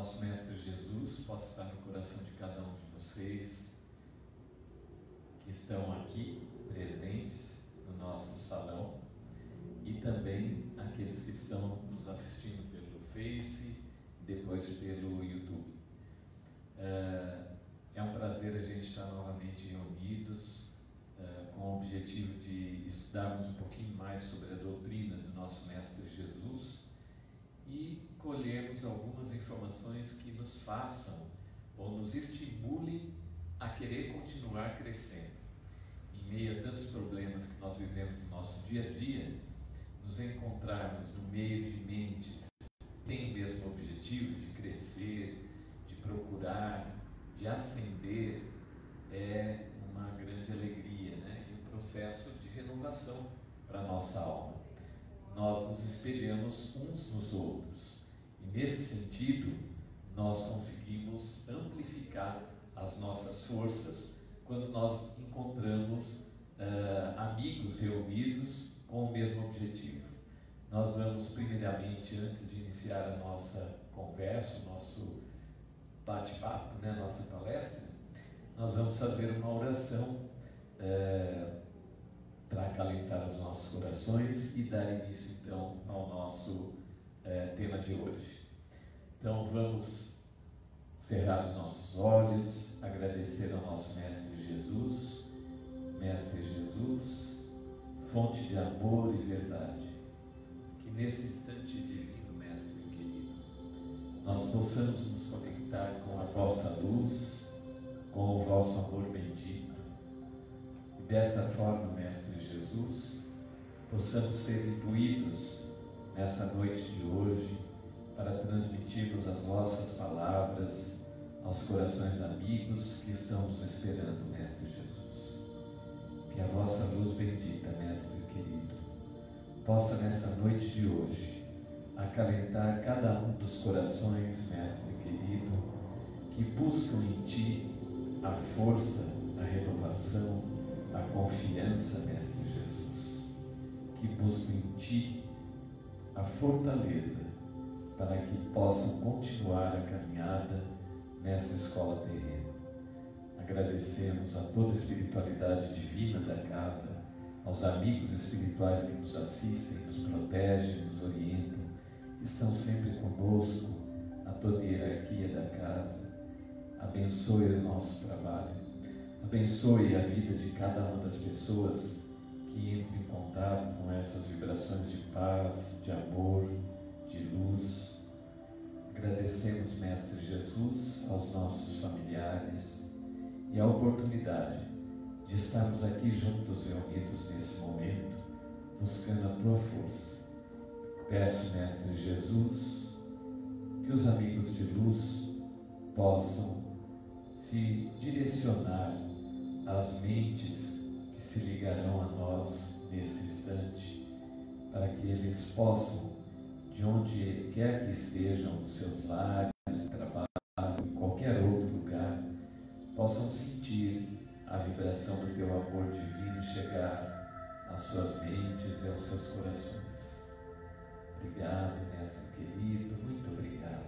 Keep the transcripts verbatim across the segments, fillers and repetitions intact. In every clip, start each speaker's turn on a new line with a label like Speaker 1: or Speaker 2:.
Speaker 1: nosso Mestre Jesus possa estar no coração de cada um de vocês que estão aqui presentes no nosso salão e também aqueles que estão nos assistindo pelo Face e depois pelo YouTube. É um prazer a gente estar novamente reunidos com o objetivo de estudarmos um pouquinho mais sobre a doutrina do nosso Mestre Jesus e colhermos algumas informações que nos façam ou nos estimulem a querer continuar crescendo. Em meio a tantos problemas que nós vivemos no nosso dia a dia, nos encontrarmos no meio de mentes que têm o mesmo objetivo de crescer, de procurar, de ascender, é uma grande alegria, né? E um processo de renovação para a nossa alma. Nós nos espelhamos uns nos outros e, nesse sentido, nós conseguimos amplificar as nossas forças quando nós encontramos uh, amigos reunidos com o mesmo objetivo. Nós vamos, primeiramente, antes de iniciar a nossa conversa, o nosso bate-papo, né, nossa palestra, nós vamos fazer uma oração uh, para acalentar os nossos corações e dar início, então, ao nosso uh, tema de hoje. Então, vamos cerrar os nossos olhos, agradecer ao nosso Mestre Jesus. Mestre Jesus, fonte de amor e verdade, que nesse instante divino, Mestre querido, nós possamos nos conectar com a vossa luz, com o vosso amor bendito, e dessa forma, Mestre Jesus, possamos ser intuídos nessa noite de hoje para transmitirmos as vossas palavras aos corações amigos que estão nos esperando, Mestre Jesus. Que a vossa luz bendita, Mestre querido, possa nessa noite de hoje acalentar cada um dos corações, Mestre querido, que buscam em Ti a força, a renovação, a confiança, Mestre Jesus, que buscam em Ti a fortaleza para que possam continuar a caminhada nessa escola terrena. Agradecemos a toda a espiritualidade divina da casa, aos amigos espirituais que nos assistem, nos protegem, nos orientam, que estão sempre conosco, a toda a hierarquia da casa. Abençoe o nosso trabalho, abençoe a vida de cada uma das pessoas que entram em contato com essas vibrações de paz, de amor, de luz. Agradecemos, Mestre Jesus, aos nossos familiares e a oportunidade de estarmos aqui juntos, reunidos nesse momento, buscando a Tua força. Peço, Mestre Jesus, que os amigos de luz possam se direcionar às mentes que se ligarão a nós nesse instante, para que eles possam, de onde quer que estejam, nos seus lares, no trabalho, em qualquer outro lugar, possam sentir a vibração do Teu amor divino chegar às suas mentes e aos seus corações. Obrigado, Mestre querido, muito obrigado.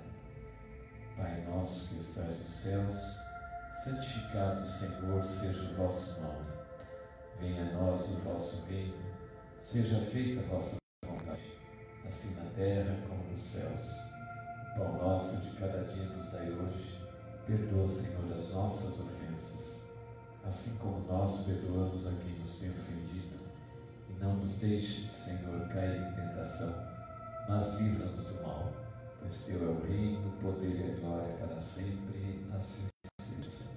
Speaker 1: Pai nosso que estás nos céus, santificado, Senhor, seja o vosso nome. Venha a nós o vosso reino, seja feita a vossa vontade, assim na terra como nos céus. O pão nosso de cada dia nos dai hoje. Perdoa, Senhor, as nossas ofensas, assim como nós perdoamos a quem nos tem ofendido. E não nos deixes, Senhor, cair em tentação, mas livra-nos do mal, pois Teu é o reino, o poder e a glória para sempre. Assim seja, Senhor.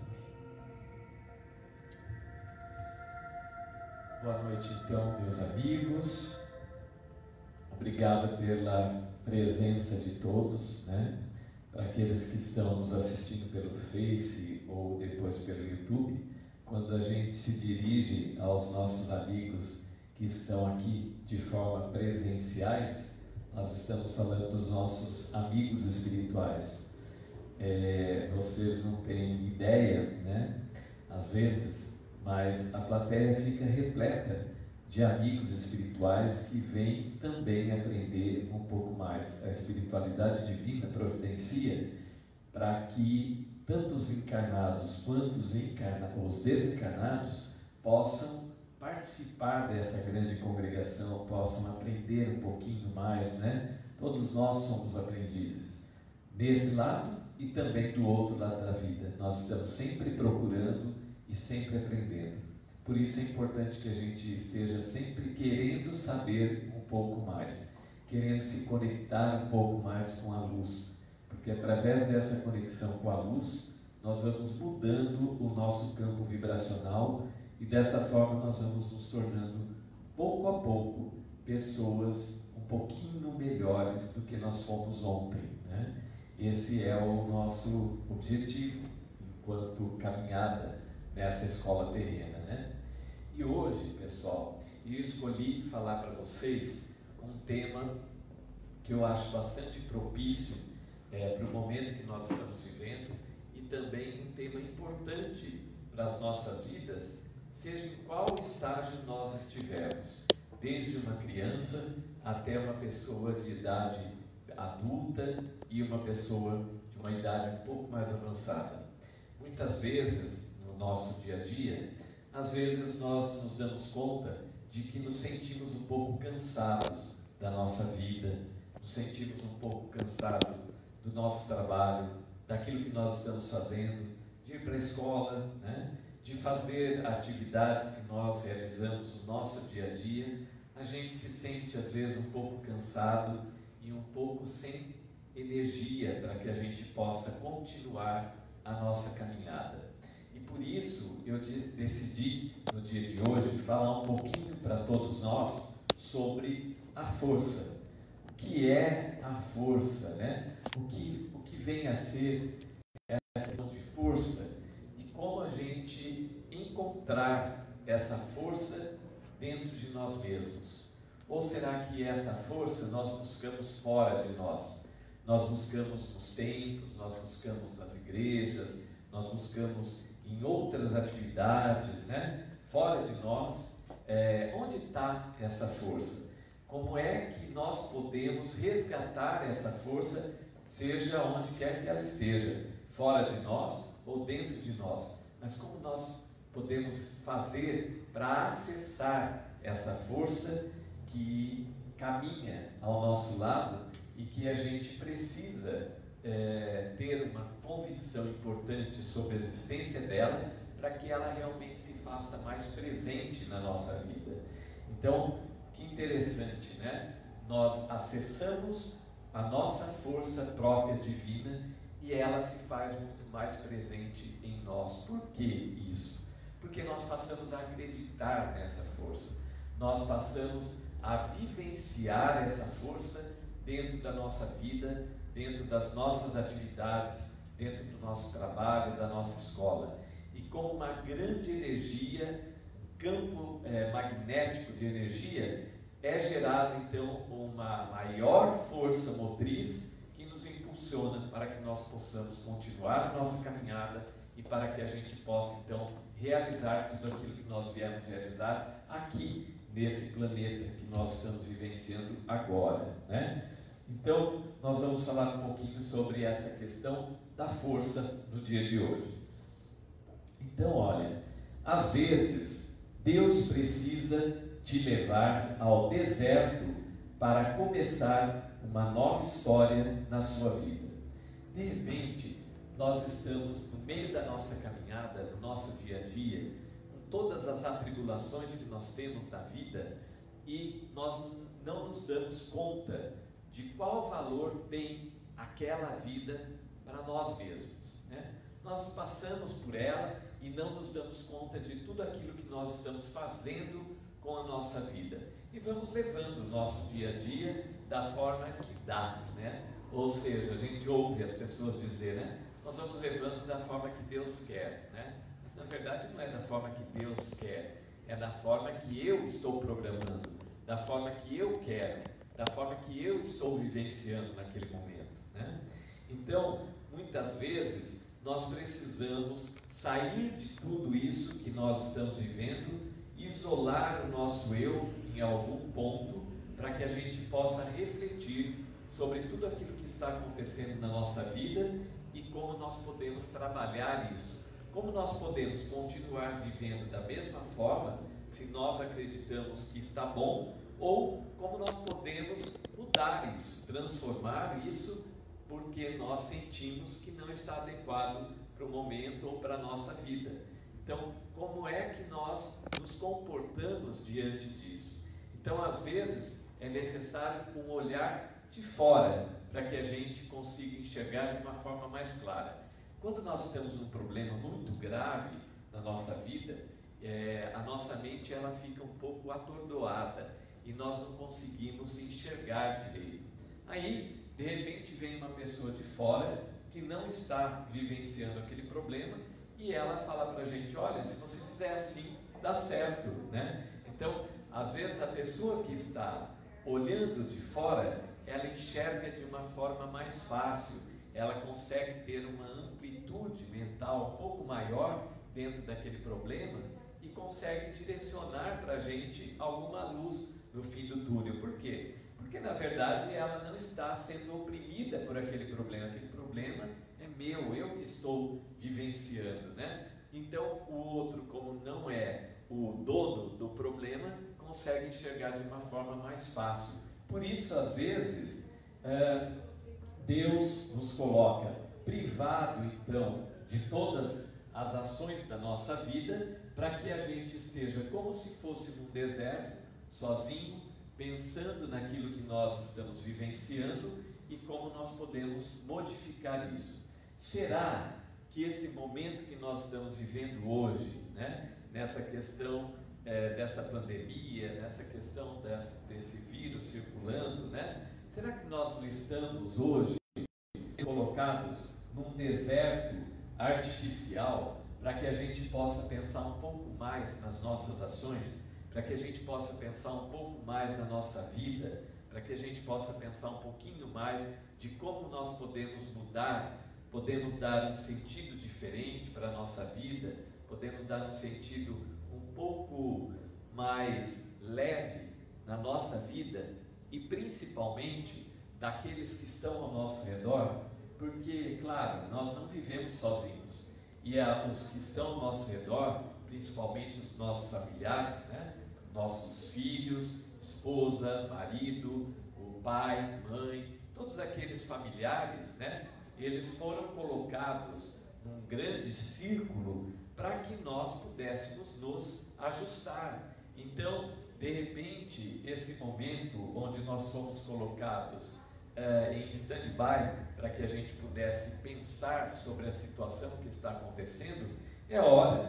Speaker 1: Boa noite, então, meus amigos. Obrigado pela presença de todos, né? Para aqueles que estão nos assistindo pelo Face ou depois pelo YouTube, quando a gente se dirige aos nossos amigos que estão aqui de forma presenciais, nós estamos falando dos nossos amigos espirituais. É, vocês não têm ideia, né? Às vezes, mas a plateia fica repleta de amigos espirituais que vêm também aprender um pouco mais. A espiritualidade divina providencia para que tanto os encarnados quanto os, encarna, os desencarnados possam participar dessa grande congregação, possam aprender um pouquinho mais, né? Todos nós somos aprendizes, desse lado e também do outro lado da vida. Nós estamos sempre procurando e sempre aprendendo. Por isso é importante que a gente esteja sempre querendo saber um pouco mais, querendo se conectar um pouco mais com a luz, porque através dessa conexão com a luz, nós vamos mudando o nosso campo vibracional e dessa forma nós vamos nos tornando, pouco a pouco, pessoas um pouquinho melhores do que nós fomos ontem, né? Esse é o nosso objetivo enquanto caminhada nessa escola terrena, né? E hoje, pessoal, eu escolhi falar para vocês um tema que eu acho bastante propício é, para o momento que nós estamos vivendo e também um tema importante para as nossas vidas, seja em qual estágio nós estivermos, desde uma criança até uma pessoa de idade adulta e uma pessoa de uma idade um pouco mais avançada. Muitas vezes, no nosso dia a dia, às vezes nós nos damos conta de que nos sentimos um pouco cansados da nossa vida, nos sentimos um pouco cansados do nosso trabalho, daquilo que nós estamos fazendo, de ir para a escola, né? De fazer atividades que nós realizamos no nosso dia a dia. A gente se sente às vezes um pouco cansado e um pouco sem energia para que a gente possa continuar a nossa caminhada. E por isso eu decidi no dia de hoje falar um pouquinho para todos nós sobre a força. O que é a força, né? O que, o que vem a ser essa questão de força e como a gente encontrar essa força dentro de nós mesmos. Ou será que essa força nós buscamos fora de nós? Nós buscamos nos templos, nós buscamos nas igrejas, nós buscamos em outras atividades, né? Fora de nós. É, onde está essa força? Como é que nós podemos resgatar essa força, seja onde quer que ela esteja, fora de nós ou dentro de nós? Mas como nós podemos fazer para acessar essa força que caminha ao nosso lado e que a gente precisa é, ter uma convicção importante sobre a existência dela para que ela realmente se faça mais presente na nossa vida? Então, que interessante, né? Nós acessamos a nossa força própria divina e ela se faz muito mais presente em nós. Por que isso? Porque nós passamos a acreditar nessa força, nós passamos a vivenciar essa força dentro da nossa vida, dentro das nossas atividades, dentro do nosso trabalho, da nossa escola. E com uma grande energia, um campo é, magnético de energia, é gerado então uma maior força motriz que nos impulsiona para que nós possamos continuar a nossa caminhada e para que a gente possa então realizar tudo aquilo que nós viemos realizar aqui nesse planeta que nós estamos vivenciando agora, né? Então, nós vamos falar um pouquinho sobre essa questão da força no dia de hoje. Então, olha, às vezes Deus precisa te levar ao deserto para começar uma nova história na sua vida. De repente, nós estamos no meio da nossa caminhada, no nosso dia a dia, com todas as atribulações que nós temos na vida, e nós não nos damos conta de qual valor tem aquela vida para nós mesmos, né? Nós passamos por ela e não nos damos conta de tudo aquilo que nós estamos fazendo com a nossa vida. E vamos levando o nosso dia a dia da forma que dá, né? Ou seja, a gente ouve as pessoas dizer, né? Nós vamos levando da forma que Deus quer, né? Mas na verdade não é da forma que Deus quer, é da forma que eu estou programando, da forma que eu quero, da forma que eu estou vivenciando naquele momento, né? Então, muitas vezes, nós precisamos sair de tudo isso que nós estamos vivendo, isolar o nosso eu em algum ponto, para que a gente possa refletir sobre tudo aquilo que está acontecendo na nossa vida e como nós podemos trabalhar isso. Como nós podemos continuar vivendo da mesma forma, se nós acreditamos que está bom, ou como nós podemos mudar isso, transformar isso, porque nós sentimos que não está adequado para o momento ou para a nossa vida. Então, como é que nós nos comportamos diante disso? Então, às vezes, é necessário um olhar de fora, para que a gente consiga enxergar de uma forma mais clara. Quando nós temos um problema muito grave na nossa vida, é, a nossa mente ela fica um pouco atordoada e nós não conseguimos enxergar direito. Aí, de repente, vem uma pessoa de fora que não está vivenciando aquele problema e ela fala para a gente: olha, se você fizer assim, dá certo, né? Então, às vezes a pessoa que está olhando de fora, ela enxerga de uma forma mais fácil, ela consegue ter uma amplitude mental um pouco maior dentro daquele problema e consegue direcionar para a gente alguma luz no fim do túnel. Por quê? Porque na verdade ela não está sendo oprimida por aquele problema, aquele problema é meu, eu que estou vivenciando, né? Então o outro, como não é o dono do problema, consegue enxergar de uma forma mais fácil. Por isso, às vezes, é, Deus nos coloca privado, então, de todas as ações da nossa vida, para que a gente esteja como se fosse num deserto, sozinho, pensando naquilo que nós estamos vivenciando e como nós podemos modificar isso. Será que esse momento que nós estamos vivendo hoje, né, nessa questão é, dessa pandemia, nessa questão desse, desse vírus circulando, né, será que nós não estamos hoje colocados num deserto artificial para que a gente possa pensar um pouco mais nas nossas ações, para que a gente possa pensar um pouco mais na nossa vida, para que a gente possa pensar um pouquinho mais de como nós podemos mudar, podemos dar um sentido diferente para a nossa vida, podemos dar um sentido um pouco mais leve na nossa vida e principalmente daqueles que estão ao nosso redor, porque, claro, nós não vivemos sozinhos e a, os que estão ao nosso redor, principalmente os nossos familiares, né? Nossos filhos, esposa, marido, o pai, mãe, todos aqueles familiares, né? Eles foram colocados num grande círculo para que nós pudéssemos nos ajustar. Então, de repente, esse momento onde nós fomos colocados uh, em stand-by para que a gente pudesse pensar sobre a situação que está acontecendo, é hora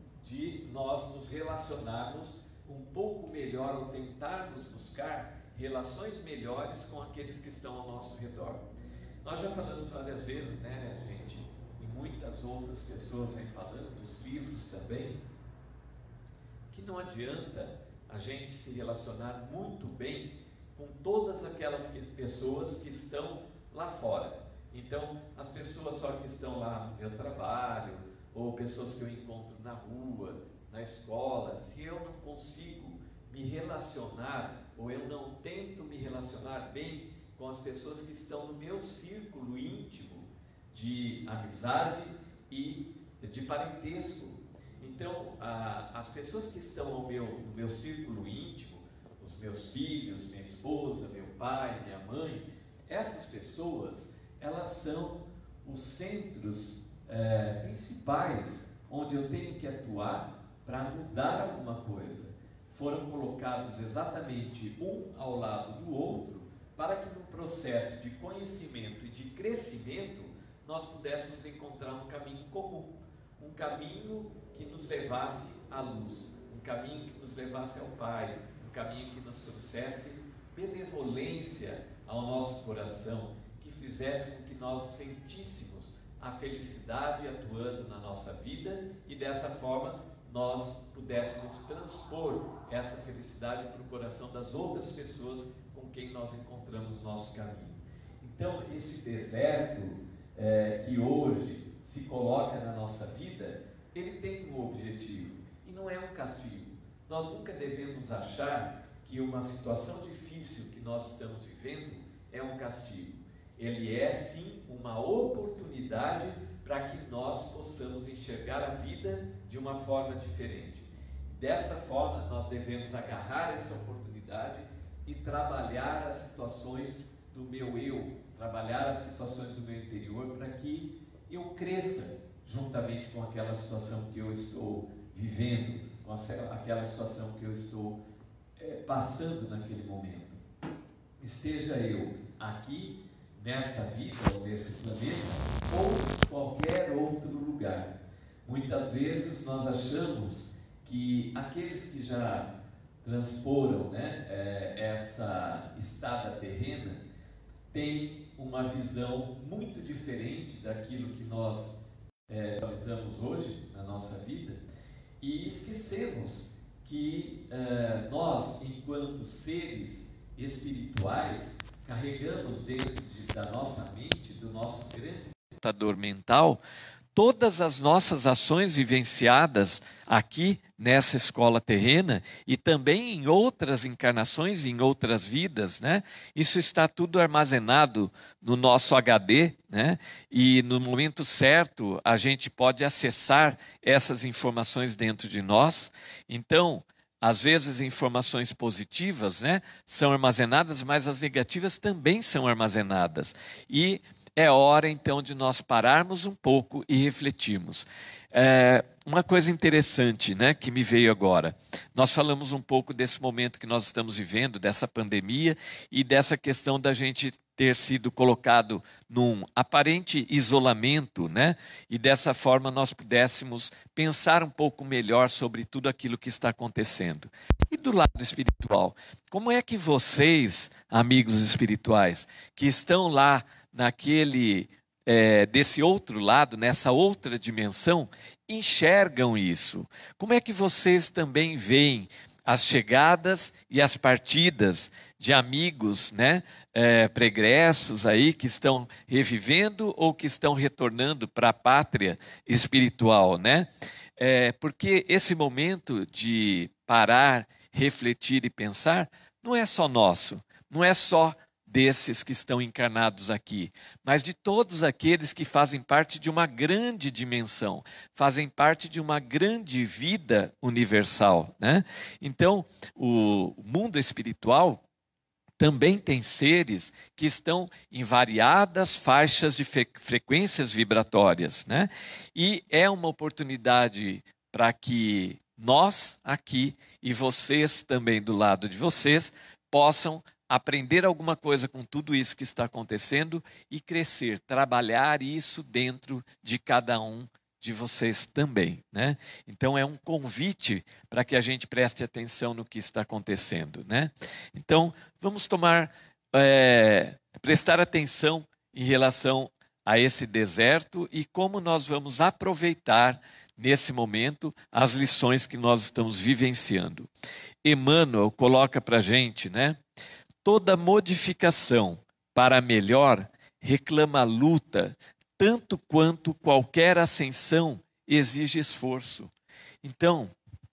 Speaker 1: de nós nos relacionarmos um pouco melhor ou tentarmos buscar relações melhores com aqueles que estão ao nosso redor. Nós já falamos várias vezes, né, gente, e muitas outras pessoas vêm falando, nos livros também, que não adianta a gente se relacionar muito bem com todas aquelas que, pessoas que estão lá fora. Então, as pessoas só que estão lá no meu trabalho, ou pessoas que eu encontro na rua, na escola, se eu não consigo me relacionar, ou eu não tento me relacionar bem com as pessoas que estão no meu círculo íntimo de amizade e de parentesco. Então, a, as pessoas que estão ao meu, no meu círculo íntimo, os meus filhos, minha esposa, meu pai, minha mãe, essas pessoas, elas são os centros é, principais onde eu tenho que atuar para mudar alguma coisa. Foram colocados exatamente um ao lado do outro para que no processo de conhecimento e de crescimento nós pudéssemos encontrar um caminho comum, um caminho que nos levasse à luz, um caminho que nos levasse ao Pai, um caminho que nos trouxesse benevolência ao nosso coração, que fizesse com que nós sentíssemos a felicidade atuando na nossa vida e dessa forma nós pudéssemos transpor essa felicidade para o coração das outras pessoas com quem nós encontramos o nosso caminho. Então, esse deserto é, que hoje se coloca na nossa vida, ele tem um objetivo e não é um castigo. Nós nunca devemos achar que uma situação difícil que nós estamos vivendo é um castigo. ele é sim uma oportunidade para que nós possamos enxergar a vida de uma forma diferente. Dessa forma, nós devemos agarrar essa oportunidade e trabalhar as situações do meu eu, trabalhar as situações do meu interior, para que eu cresça juntamente com aquela situação que eu estou vivendo, com aquela situação que eu estou é, passando naquele momento. Esteja eu aqui, nesta vida, ou nesse planeta, ou qualquer outro lugar. Muitas vezes nós achamos que aqueles que já transporam, né, é, essa estada terrena têm uma visão muito diferente daquilo que nós é, visualizamos hoje na nossa vida, e esquecemos que é, nós, enquanto seres espirituais, carregamos dentro de, da nossa mente, do nosso grande computador mental, todas as nossas ações vivenciadas aqui nessa escola terrena e também em outras encarnações, em outras vidas, né? Isso está tudo armazenado no nosso H D, né? E no momento certo a gente pode acessar essas informações dentro de nós. Então, às vezes informações positivas, né, são armazenadas, mas as negativas também são armazenadas. E é hora, então, de nós pararmos um pouco e refletirmos. É, uma coisa interessante, né, que me veio agora. Nós falamos um pouco desse momento que nós estamos vivendo, dessa pandemia e dessa questão da gente ter sido colocado num aparente isolamento, né? E dessa forma nós pudéssemos pensar um pouco melhor sobre tudo aquilo que está acontecendo. E do lado espiritual, como é que vocês, amigos espirituais, que estão lá naquele, é, desse outro lado, nessa outra dimensão, enxergam isso? Como é que vocês também veem as chegadas e as partidas de amigos, né, é, pregressos aí que estão revivendo ou que estão retornando para a pátria espiritual, né? É, porque esse momento de parar, refletir e pensar não é só nosso, não é só desses que estão encarnados aqui, mas de todos aqueles que fazem parte de uma grande dimensão, fazem parte de uma grande vida universal, né? Então, o mundo espiritual também tem seres que estão em variadas faixas de fre- frequências vibratórias, né? E é uma oportunidade para que nós aqui e vocês também do lado de vocês possam aprender alguma coisa com tudo isso que está acontecendo e crescer, trabalhar isso dentro de cada um de vocês também, né? Então é um convite para que a gente preste atenção no que está acontecendo, né? Então vamos tomar, é, prestar atenção em relação a esse deserto e como nós vamos aproveitar nesse momento as lições que nós estamos vivenciando. Emmanuel coloca para a gente, né? Toda modificação para melhor reclama luta, tanto quanto qualquer ascensão exige esforço. Então,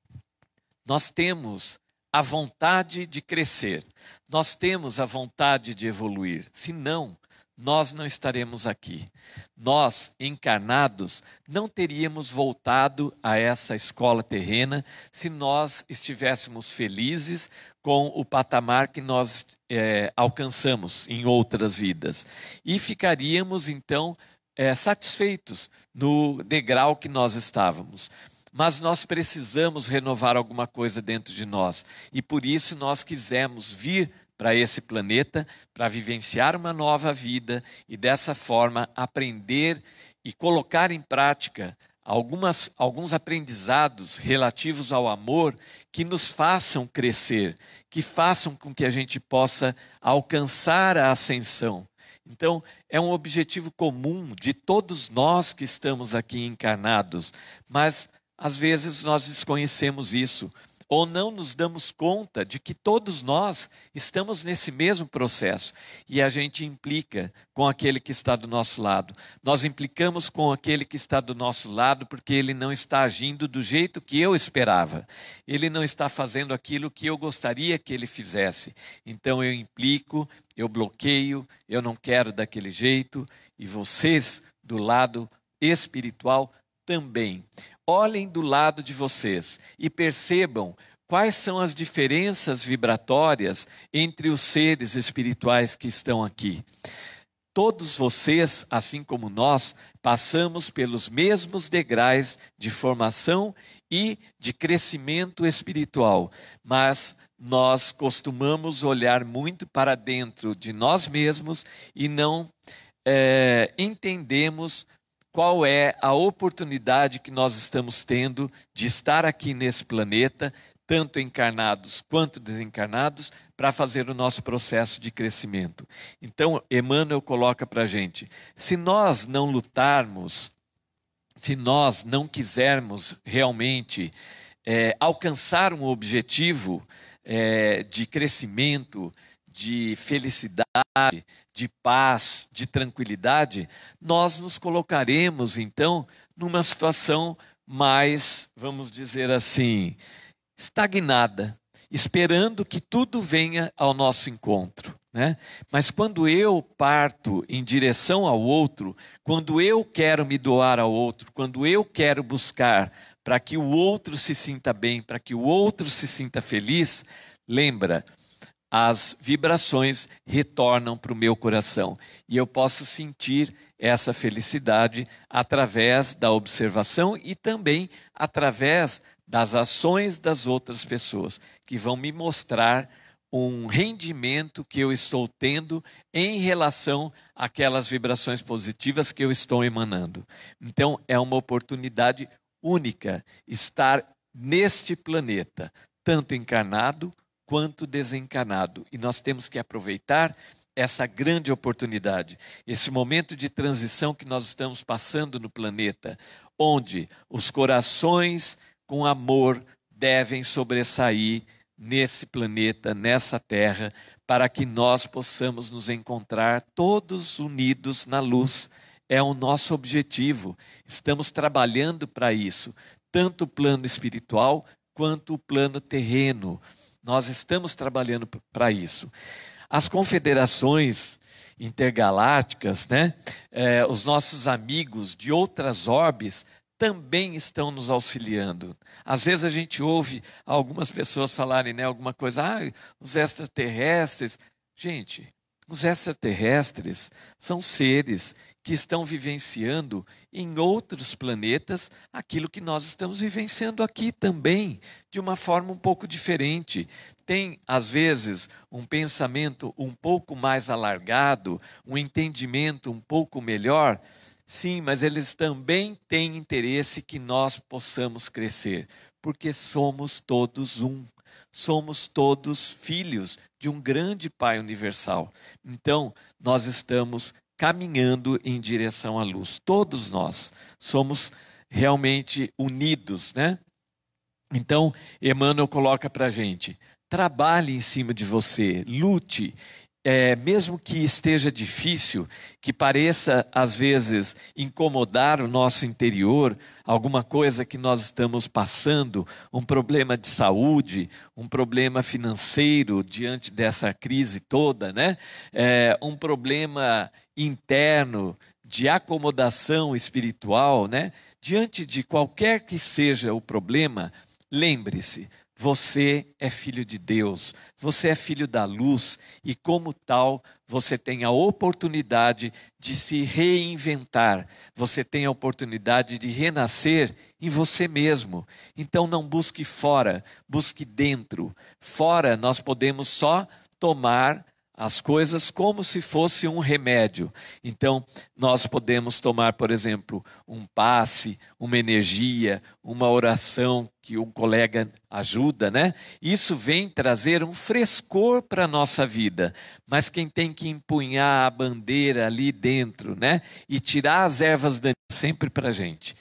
Speaker 1: nós temos a vontade de crescer, nós temos a vontade de evoluir, senão nós não estaremos aqui. Nós, encarnados, não teríamos voltado a essa escola terrena se nós estivéssemos felizes com o patamar que nós é, alcançamos em outras vidas. E ficaríamos, então, é, satisfeitos no degrau que nós estávamos. Mas nós precisamos renovar alguma coisa dentro de nós. E por isso nós quisemos vir para esse planeta, para vivenciar uma nova vida e dessa forma aprender e colocar em prática algumas, alguns aprendizados relativos ao amor que nos façam crescer, que façam com que a gente possa alcançar a ascensão. Então, é um objetivo comum de todos nós que estamos aqui encarnados, mas às vezes nós desconhecemos isso.
Speaker 2: ou não nos damos conta de que todos nós estamos nesse mesmo processo e a gente implica com aquele que está do nosso lado. Nós implicamos com aquele que está do nosso lado porque ele não está agindo do jeito que eu esperava. Ele não está fazendo aquilo que eu gostaria que ele fizesse. Então eu implico, eu bloqueio, eu não quero daquele jeito, e vocês do lado espiritual também. Olhem do lado de vocês e percebam quais são as diferenças vibratórias entre os seres espirituais que estão aqui. Todos vocês, assim como nós, passamos pelos mesmos degraus de formação e de crescimento espiritual, mas nós costumamos olhar muito para dentro de nós mesmos e não é, entendemos qual é a oportunidade que nós estamos tendo de estar aqui nesse planeta, tanto encarnados quanto desencarnados, para fazer o nosso processo de crescimento. Então, Emmanuel coloca para a gente, se nós não lutarmos, se nós não quisermos realmente é, alcançar um objetivo é, de crescimento, de felicidade, de paz, de tranquilidade, nós nos colocaremos, então, numa situação mais, vamos dizer assim, estagnada, esperando que tudo venha ao nosso encontro, né? Mas quando eu parto em direção ao outro, quando eu quero me doar ao outro, quando eu quero buscar para que o outro se sinta bem, para que o outro se sinta feliz, lembra, as vibrações retornam para o meu coração e eu posso sentir essa felicidade através da observação e também através das ações das outras pessoas, que vão me mostrar um rendimento que eu estou tendo em relação àquelas vibrações positivas que eu estou emanando. Então, é uma oportunidade única estar neste planeta, tanto encarnado quanto desencarnado. E nós temos que aproveitar essa grande oportunidade, esse momento de transição que nós estamos passando no planeta, onde os corações com amor devem sobressair nesse planeta, nessa terra, para que nós possamos nos encontrar todos unidos na luz. É o nosso objetivo. Estamos trabalhando para isso, tanto o plano espiritual quanto o plano terreno. Nós estamos trabalhando para isso. As confederações intergalácticas, né, eh, os nossos amigos de outras orbes também estão nos auxiliando. Às vezes a gente ouve algumas pessoas falarem, né, alguma coisa, ah, os extraterrestres. Gente, os extraterrestres são seres que estão vivenciando em outros planetas aquilo que nós estamos vivenciando aqui também, de uma forma um pouco diferente. Tem, às vezes, um pensamento um pouco mais alargado, um entendimento um pouco melhor. Sim, mas eles também têm interesse que nós possamos crescer, porque somos todos um. Somos todos filhos de um grande Pai universal. Então, nós estamos caminhando em direção à luz. Todos nós somos realmente unidos, né? Então, Emmanuel coloca para a gente, trabalhe em cima de você, lute, é, mesmo que esteja difícil, que pareça às vezes incomodar o nosso interior, alguma coisa que nós estamos passando, um problema de saúde, um problema financeiro diante dessa crise toda, né? É, um problema interno de acomodação espiritual, né? Diante de qualquer que seja o problema, lembre-se, você é filho de Deus, você é filho da luz e como tal você tem a oportunidade de se reinventar, você tem a oportunidade de renascer em você mesmo. Então não busque fora, busque dentro. Fora nós podemos só tomar as coisas como se fosse um remédio. Então, nós podemos tomar, por exemplo, um passe, uma energia, uma oração que um colega ajuda, né? Isso vem trazer um frescor para a nossa vida. Mas quem tem que empunhar a bandeira ali dentro, né? E tirar as ervas daninhas sempre para a gente.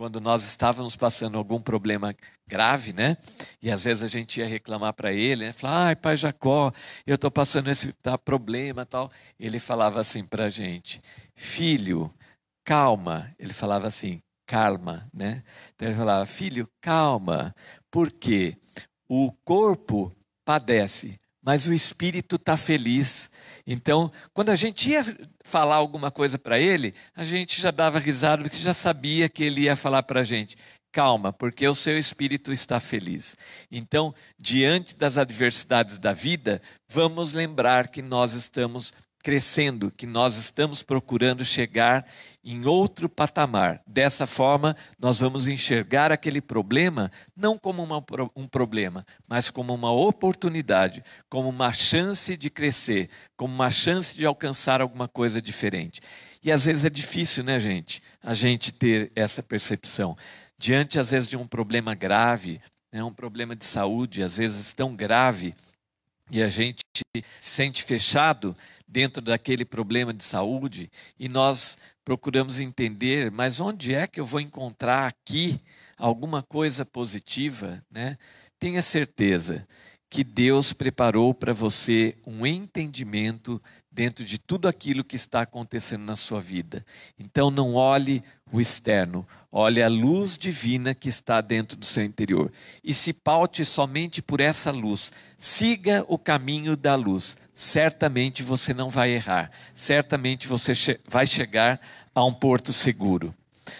Speaker 2: quando nós estávamos passando algum problema grave, né? E às vezes a gente ia reclamar para ele, né? Falar, ai, pai Jacó, eu estou passando esse tá, problema tal. Ele falava assim para a gente, filho, calma. Ele falava assim, calma, né? Então ele falava, filho, calma, porque o corpo padece, mas o espírito está feliz. Então, quando a gente ia falar alguma coisa para ele, a gente já dava risada, porque já sabia que ele ia falar para a gente, calma, porque o seu espírito está feliz. Então, diante das adversidades da vida, vamos lembrar que nós estamos crescendo, que nós estamos procurando chegar em outro patamar. Dessa forma, nós vamos enxergar aquele problema não como uma, um problema, mas como uma oportunidade, como uma chance de crescer, como uma chance de alcançar alguma coisa diferente. E às vezes é difícil, né, gente? A gente ter essa percepção. Diante, às vezes, de um problema grave, né, um problema de saúde, às vezes tão grave, e a gente se sente fechado dentro daquele problema de saúde e nós procuramos entender, mas onde é que eu vou encontrar aqui alguma coisa positiva, né? Tenha certeza que Deus preparou para você um entendimento dentro de tudo aquilo que está acontecendo na sua vida. Então não olhe o externo, olhe a luz divina que está dentro do seu interior. E se paute somente por essa luz. Siga o caminho da luz. Certamente você não vai errar. Certamente você che- vai chegar a um porto seguro.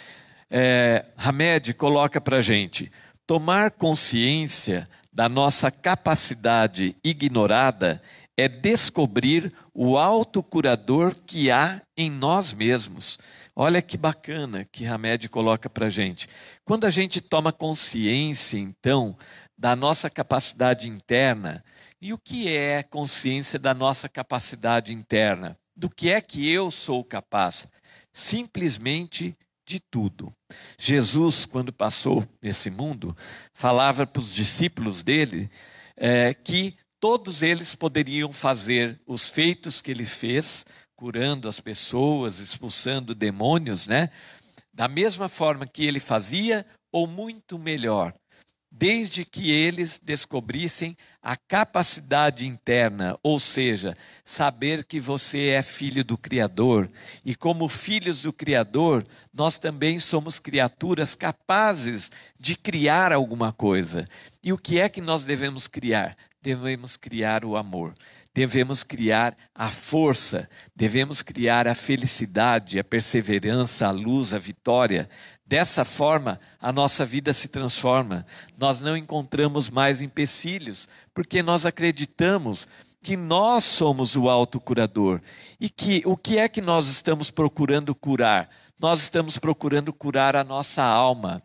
Speaker 2: É, Hamed coloca para a gente, tomar consciência da nossa capacidade ignorada é descobrir o autocurador que há em nós mesmos. Olha que bacana que Hamed coloca para a gente. Quando a gente toma consciência, então, da nossa capacidade interna, e o que é consciência da nossa capacidade interna? Do que é que eu sou capaz? Simplesmente de tudo. Jesus, quando passou nesse mundo, falava para os discípulos dele é, que todos eles poderiam fazer os feitos que ele fez, curando as pessoas, expulsando demônios, né? Da mesma forma que ele fazia, ou muito melhor, desde que eles descobrissem a capacidade interna, ou seja, saber que você é filho do Criador. E como filhos do Criador, nós também somos criaturas capazes de criar alguma coisa. E o que é que nós devemos criar? Devemos criar o amor. Devemos criar a força, devemos criar a felicidade, a perseverança, a luz, a vitória. Dessa forma, a nossa vida se transforma. Nós não encontramos mais empecilhos, porque nós acreditamos que nós somos o autocurador. E que o que é que nós estamos procurando curar? Nós estamos procurando curar a nossa alma.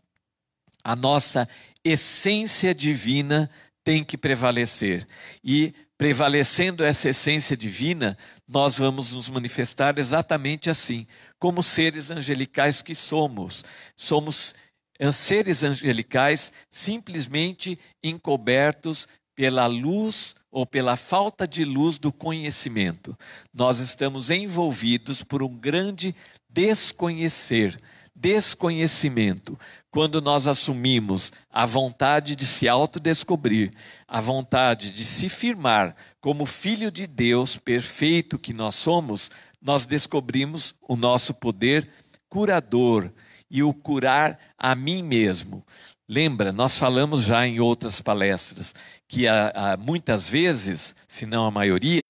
Speaker 2: A nossa essência divina tem que prevalecer. E prevalecendo essa essência divina, nós vamos nos manifestar exatamente assim, como seres angelicais que somos. Somos seres angelicais simplesmente encobertos pela luz ou pela falta de luz do conhecimento. Nós estamos envolvidos por um grande desconhecer, desconhecimento. Quando nós assumimos a vontade de se autodescobrir, a vontade de se firmar como filho de Deus perfeito que nós somos, nós descobrimos o nosso poder curador e o curar a mim mesmo. Lembra, nós falamos já em outras palestras que há, há muitas vezes, se não a maioria,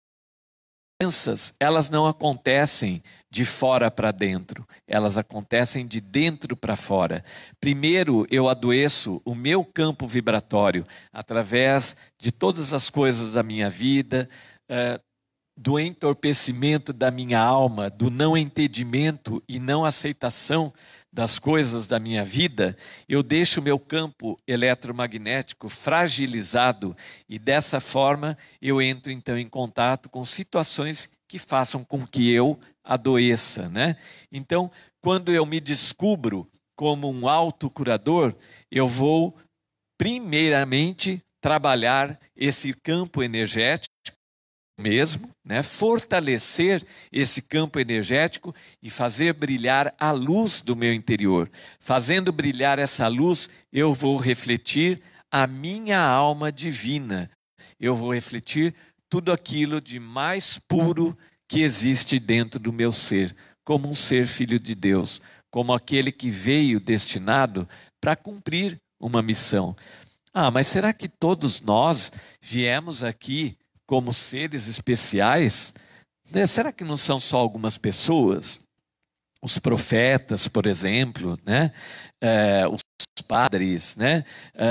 Speaker 2: doenças, elas não acontecem de fora para dentro, elas acontecem de dentro para fora. Primeiro eu adoeço o meu campo vibratório através de todas as coisas da minha vida, eh, do entorpecimento da minha alma, do não entendimento e não aceitação das coisas da minha vida, eu deixo o meu campo eletromagnético fragilizado e dessa forma eu entro então em contato com situações que façam com que eu adoeça, né? Então, quando eu me descubro como um autocurador, eu vou primeiramente trabalhar esse campo energético mesmo, né, fortalecer esse campo energético e fazer brilhar a luz do meu interior. Fazendo brilhar essa luz, eu vou refletir a minha alma divina. Eu vou refletir tudo aquilo de mais puro que existe dentro do meu ser, como um ser filho de Deus, como aquele que veio destinado para cumprir uma missão. Ah, mas será que todos nós viemos aqui como seres especiais? Né? Será que não são só algumas pessoas? Os profetas, por exemplo, né? É, os padres, né?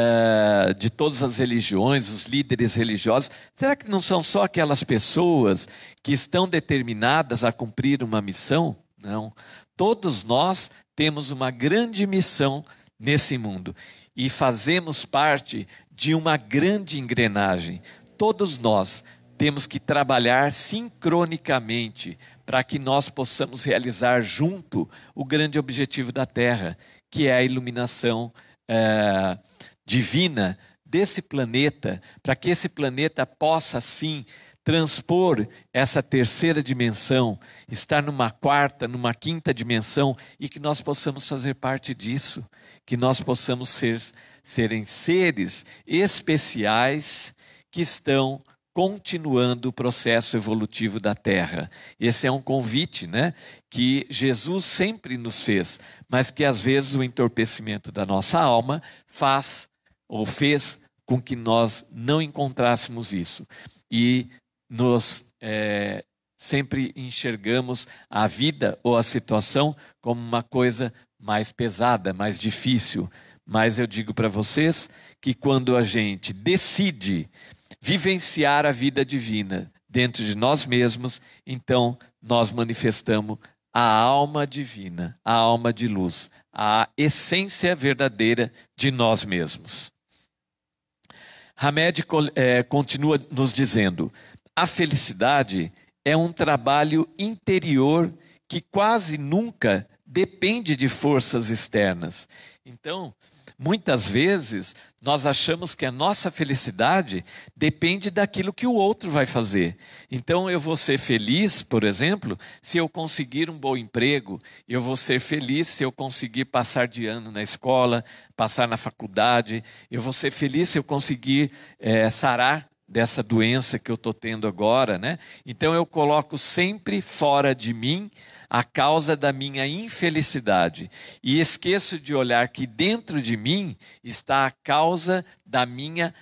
Speaker 2: É, de todas as religiões, os líderes religiosos. Será que não são só aquelas pessoas que estão determinadas a cumprir uma missão? Não. Todos nós temos uma grande missão nesse mundo e fazemos parte de uma grande engrenagem. Todos nós temos que trabalhar sincronicamente para que nós possamos realizar junto o grande objetivo da Terra, que é a iluminação é, divina desse planeta, para que esse planeta possa, sim, transpor essa terceira dimensão, estar numa quarta, numa quinta dimensão, e que nós possamos fazer parte disso, que nós possamos ser, serem seres especiais que estão continuando o processo evolutivo da Terra. Esse é um convite, né, que Jesus sempre nos fez, mas que às vezes o entorpecimento da nossa alma faz ou fez com que nós não encontrássemos isso. E nós é, sempre enxergamos a vida ou a situação como uma coisa mais pesada, mais difícil. Mas eu digo para vocês que quando a gente decide vivenciar a vida divina dentro de nós mesmos, então nós manifestamos a alma divina, a alma de luz, a essência verdadeira de nós mesmos. Hamed é, continua nos dizendo: a felicidade é um trabalho interior que quase nunca depende de forças externas. Então, muitas vezes, nós achamos que a nossa felicidade depende daquilo que o outro vai fazer. Então, eu vou ser feliz, por exemplo, se eu conseguir um bom emprego. Eu vou ser feliz se eu conseguir passar de ano na escola, passar na faculdade. Eu vou ser feliz se eu conseguir é, sarar dessa doença que eu estou tendo agora, né? Então, eu coloco sempre fora de mim a causa da minha infelicidade e esqueço de olhar que dentro de mim está a causa da minha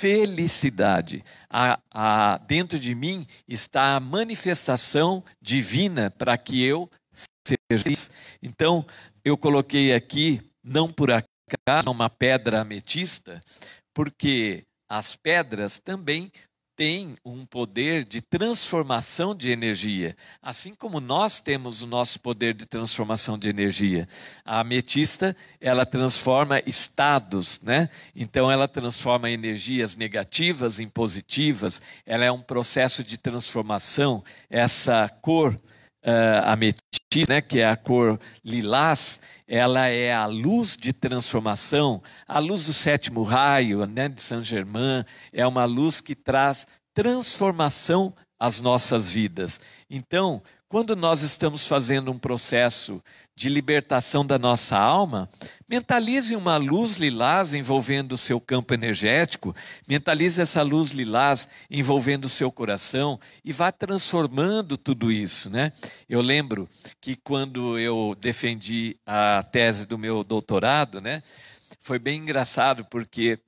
Speaker 2: felicidade. A, a, dentro de mim está a manifestação divina para que eu seja feliz. Então, eu coloquei aqui, não por acaso, uma pedra ametista, porque as pedras também tem um poder de transformação de energia, assim como nós temos o nosso poder de transformação de energia. A ametista, ela transforma estados, né? Então ela transforma energias negativas em positivas, ela é um processo de transformação. Essa cor uh, ametista, né, que é a cor lilás, ela é a luz de transformação, a luz do sétimo raio, né, de Saint-Germain, é uma luz que traz transformação às nossas vidas. Então, quando nós estamos fazendo um processo de libertação da nossa alma, mentalize uma luz lilás envolvendo o seu campo energético, mentalize essa luz lilás envolvendo o seu coração e vá transformando tudo isso, né? Eu lembro que quando eu defendi a tese do meu doutorado, né, foi bem engraçado porque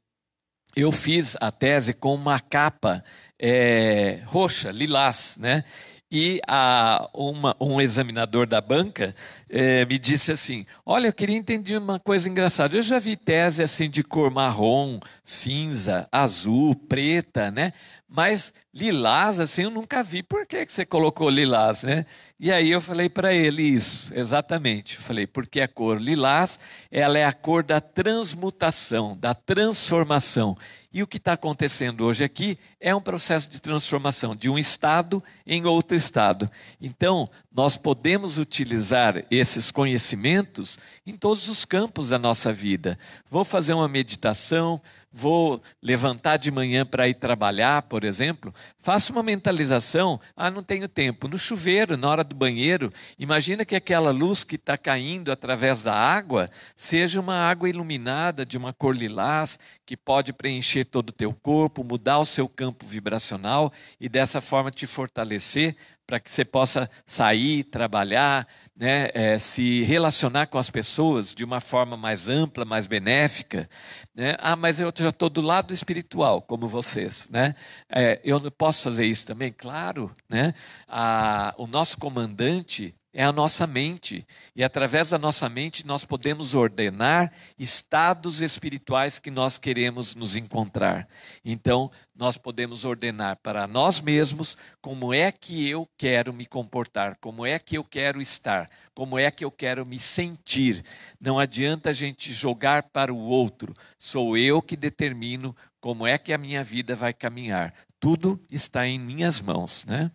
Speaker 2: eu fiz a tese com uma capa é, roxa, lilás, né? E a, uma, um examinador da banca é, me disse assim: olha, eu queria entender uma coisa engraçada. Eu já vi tese assim de cor marrom, cinza, azul, preta, né? Mas lilás, assim, eu nunca vi. Por que que você colocou lilás, né? E aí eu falei para ele isso, exatamente. Eu falei, porque a cor lilás, ela é a cor da transmutação, da transformação. E o que está acontecendo hoje aqui é um processo de transformação de um estado em outro estado. Então, nós podemos utilizar esses conhecimentos em todos os campos da nossa vida. Vou fazer uma meditação, vou levantar de manhã para ir trabalhar, por exemplo, faça uma mentalização, ah, não tenho tempo. No chuveiro, na hora do banheiro, imagina que aquela luz que está caindo através da água seja uma água iluminada de uma cor lilás, que pode preencher todo o teu corpo, mudar o seu campo vibracional e dessa forma te fortalecer para que você possa sair, trabalhar, né, é, se relacionar com as pessoas de uma forma mais ampla, mais benéfica. Né? Ah, mas eu já estou do lado espiritual, como vocês. Né? É, eu não posso fazer isso também? Claro. Né? A, o nosso comandante é a nossa mente, e através da nossa mente nós podemos ordenar estados espirituais que nós queremos nos encontrar. Então, nós podemos ordenar para nós mesmos como é que eu quero me comportar, como é que eu quero estar, como é que eu quero me sentir. Não adianta a gente jogar para o outro, sou eu que determino como é que a minha vida vai caminhar. Tudo está em minhas mãos, né?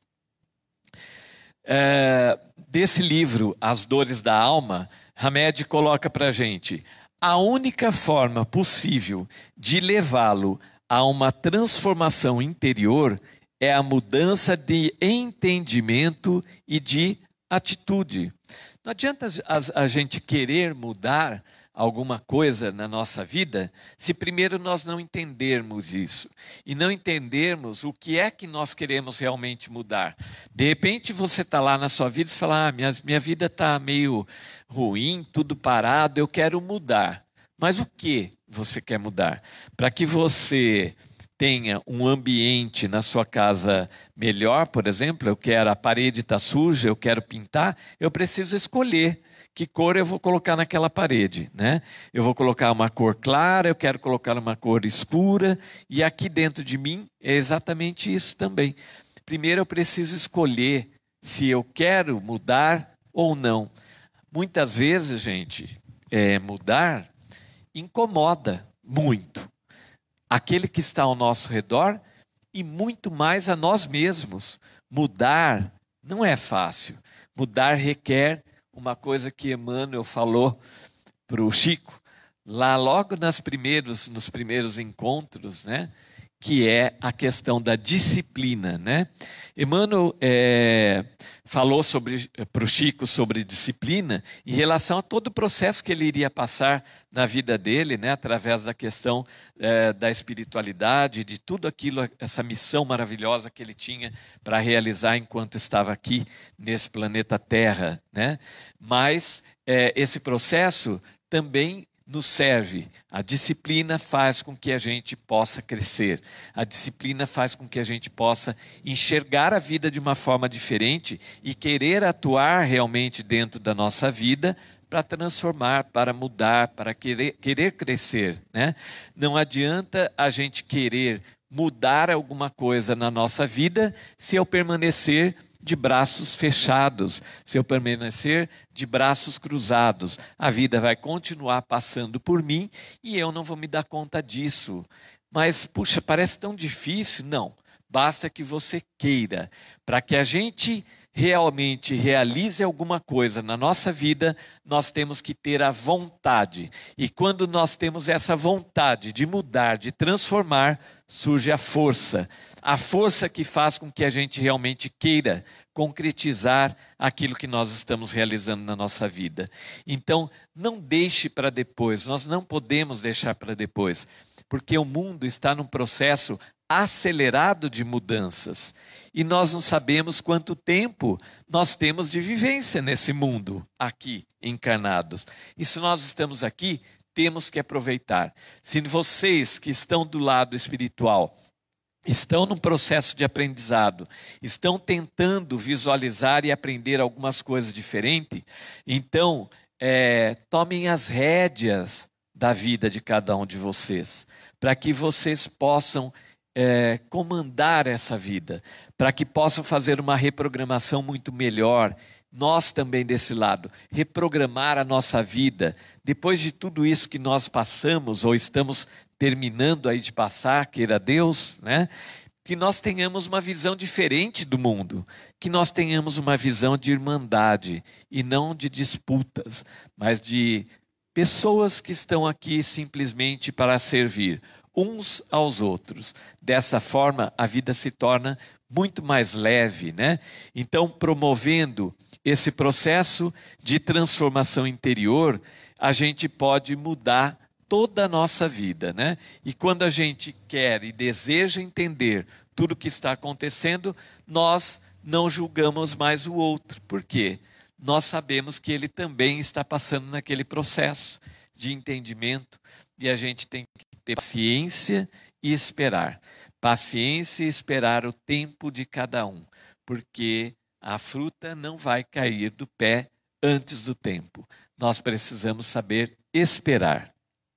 Speaker 2: É, desse livro, As Dores da Alma, Hamed coloca para a gente: a única forma possível de levá-lo a uma transformação interior é a mudança de entendimento e de atitude. Não adianta a, a gente querer mudar alguma coisa na nossa vida, se primeiro nós não entendermos isso, e não entendermos o que é que nós queremos realmente mudar. De repente você está lá na sua vida e fala, ah, minha, minha vida está meio ruim, tudo parado, eu quero mudar. Mas o que você quer mudar? Para que você tenha um ambiente na sua casa melhor, por exemplo, eu quero, a parede está suja, eu quero pintar, eu preciso escolher que cor eu vou colocar naquela parede, né? Eu vou colocar uma cor clara, eu quero colocar uma cor escura, e aqui dentro de mim é exatamente isso também. Primeiro eu preciso escolher se eu quero mudar ou não. Muitas vezes, gente, é, mudar incomoda muito aquele que está ao nosso redor e muito mais a nós mesmos. Mudar não é fácil. Mudar requer uma coisa que Emmanuel falou para o Chico, lá logo nas primeiros, nos primeiros encontros, né? Que é a questão da disciplina. Né? Emmanuel é, falou para o Chico sobre disciplina em relação a todo o processo que ele iria passar na vida dele, né? Através da questão é, da espiritualidade, de tudo aquilo, essa missão maravilhosa que ele tinha para realizar enquanto estava aqui nesse planeta Terra. Né? Mas é, esse processo também nos serve. A disciplina faz com que a gente possa crescer. A disciplina faz com que a gente possa enxergar a vida de uma forma diferente e querer atuar realmente dentro da nossa vida para transformar, para mudar, para querer, querer crescer. Né? Não adianta a gente querer mudar alguma coisa na nossa vida se eu permanecer de braços fechados, se eu permanecer de braços cruzados. A vida vai continuar passando por mim e eu não vou me dar conta disso. Mas, puxa, parece tão difícil. Não, basta que você queira. Para que a gente realmente realize alguma coisa na nossa vida, nós temos que ter a vontade. E quando nós temos essa vontade de mudar, de transformar, surge a força. A força que faz com que a gente realmente queira concretizar aquilo que nós estamos realizando na nossa vida. Então, não deixe para depois, nós não podemos deixar para depois, porque o mundo está num processo acelerado de mudanças e nós não sabemos quanto tempo nós temos de vivência nesse mundo, aqui, encarnados. E se nós estamos aqui, temos que aproveitar. Se vocês que estão do lado espiritual estão num processo de aprendizado, estão tentando visualizar e aprender algumas coisas diferentes, então é, tomem as rédeas da vida de cada um de vocês, para que vocês possam é, comandar essa vida, para que possam fazer uma reprogramação muito melhor. Nós também desse lado, reprogramar a nossa vida, depois de tudo isso que nós passamos ou estamos terminando aí de passar, queira Deus, né? Que nós tenhamos uma visão diferente do mundo, que nós tenhamos uma visão de irmandade e não de disputas, mas de pessoas que estão aqui simplesmente para servir uns aos outros. Dessa forma, a vida se torna muito mais leve, né? Então, promovendo esse processo de transformação interior, a gente pode mudar toda a nossa vida, né? E quando a gente quer e deseja entender tudo o que está acontecendo, nós não julgamos mais o outro. Por quê? Nós sabemos que ele também está passando naquele processo de entendimento e a gente tem que ter paciência e esperar. Paciência e esperar o tempo de cada um, porque a fruta não vai cair do pé antes do tempo. Nós precisamos saber esperar.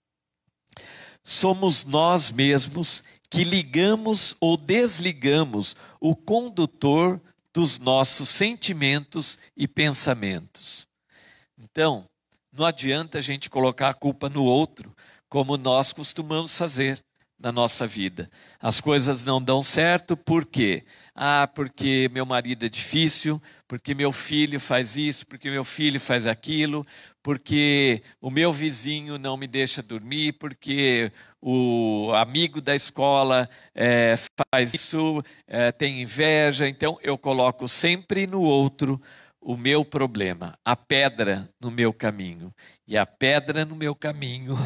Speaker 2: Somos nós mesmos que ligamos ou desligamos o condutor dos nossos sentimentos e pensamentos. Então, não adianta a gente colocar a culpa no outro, como nós costumamos fazer na nossa vida. As coisas não dão certo, por quê? Ah, porque meu marido é difícil, porque meu filho faz isso, porque meu filho faz aquilo, porque o meu vizinho não me deixa dormir, porque o amigo da escola é, faz isso, é, tem inveja. Então eu coloco sempre no outro o meu problema, a pedra no meu caminho. E a pedra no meu caminho,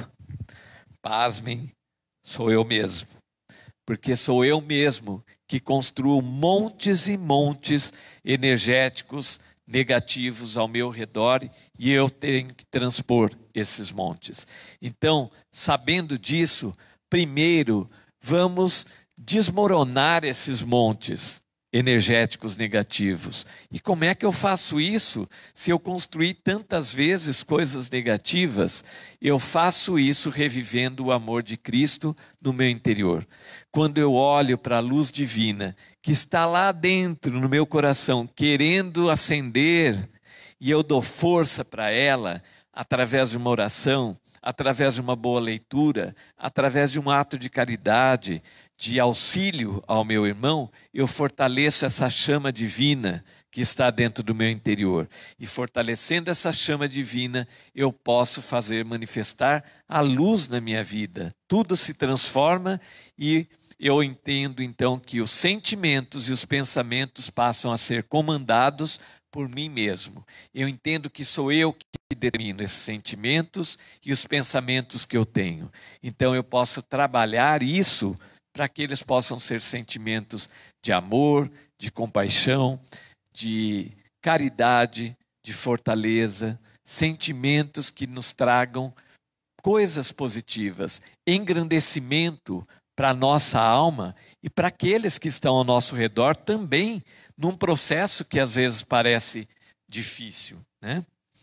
Speaker 2: pasmem, sou eu mesmo. Porque sou eu mesmo que construo montes e montes energéticos negativos ao meu redor e eu tenho que transpor esses montes. Então, sabendo disso, primeiro vamos desmoronar esses montes energéticos negativos. E como é que eu faço isso? Se eu construí tantas vezes coisas negativas, eu faço isso revivendo o amor de Cristo no meu interior. Quando eu olho para a luz divina que está lá dentro no meu coração, querendo acender, e eu dou força para ela através de uma oração, através de uma boa leitura, através de um ato de caridade, de auxílio ao meu irmão, eu fortaleço essa chama divina que está dentro do meu interior. E fortalecendo essa chama divina, eu posso fazer manifestar a luz na minha vida. Tudo se transforma e eu entendo então que os sentimentos e os pensamentos passam a ser comandados por mim mesmo. Eu entendo que sou eu que determino esses sentimentos e os pensamentos que eu tenho. Então eu posso trabalhar isso para que eles possam ser sentimentos de amor, de compaixão, de caridade, de fortaleza, sentimentos que nos tragam coisas positivas, engrandecimento para a nossa alma e para aqueles que estão ao nosso redor também, num processo que às vezes parece difícil, né?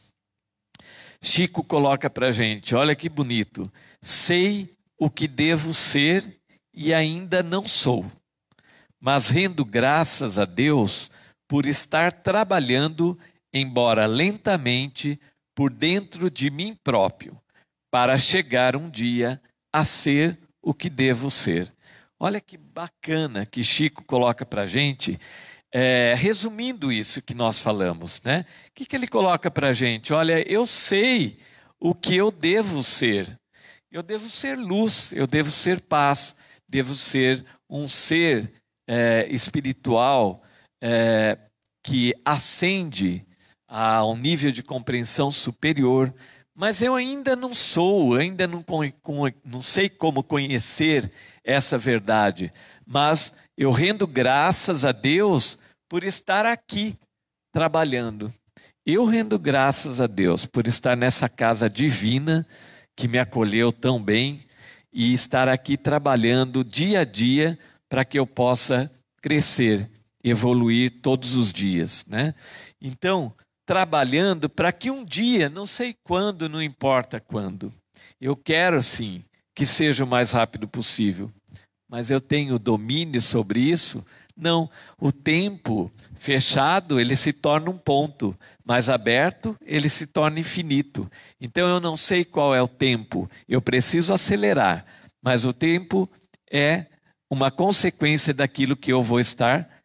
Speaker 2: Chico coloca para a gente, olha que bonito, sei o que devo ser e ainda não sou, mas rendo graças a Deus por estar trabalhando, embora lentamente, por dentro de mim próprio, para chegar um dia a ser o que devo ser. Olha que bacana que Chico coloca para a gente, é, resumindo isso que nós falamos, né? O que, que ele coloca para a gente? Olha, eu sei o que eu devo ser. Eu devo ser luz, eu devo ser paz, devo ser um ser é, espiritual é, que ascende a um nível de compreensão superior, mas eu ainda não sou, ainda não, não sei como conhecer essa verdade, mas eu rendo graças a Deus por estar aqui trabalhando. Eu rendo graças a Deus por estar nessa casa divina que me acolheu tão bem, e estar aqui trabalhando dia a dia para que eu possa crescer, evoluir todos os dias, né? Então, trabalhando para que um dia, não sei quando, não importa quando, eu quero sim que seja o mais rápido possível, mas eu tenho domínio sobre isso? Não, o tempo fechado ele se torna um ponto, mas aberto ele se torna infinito. Então eu não sei qual é o tempo, eu preciso acelerar, mas o tempo é uma consequência daquilo que eu vou estar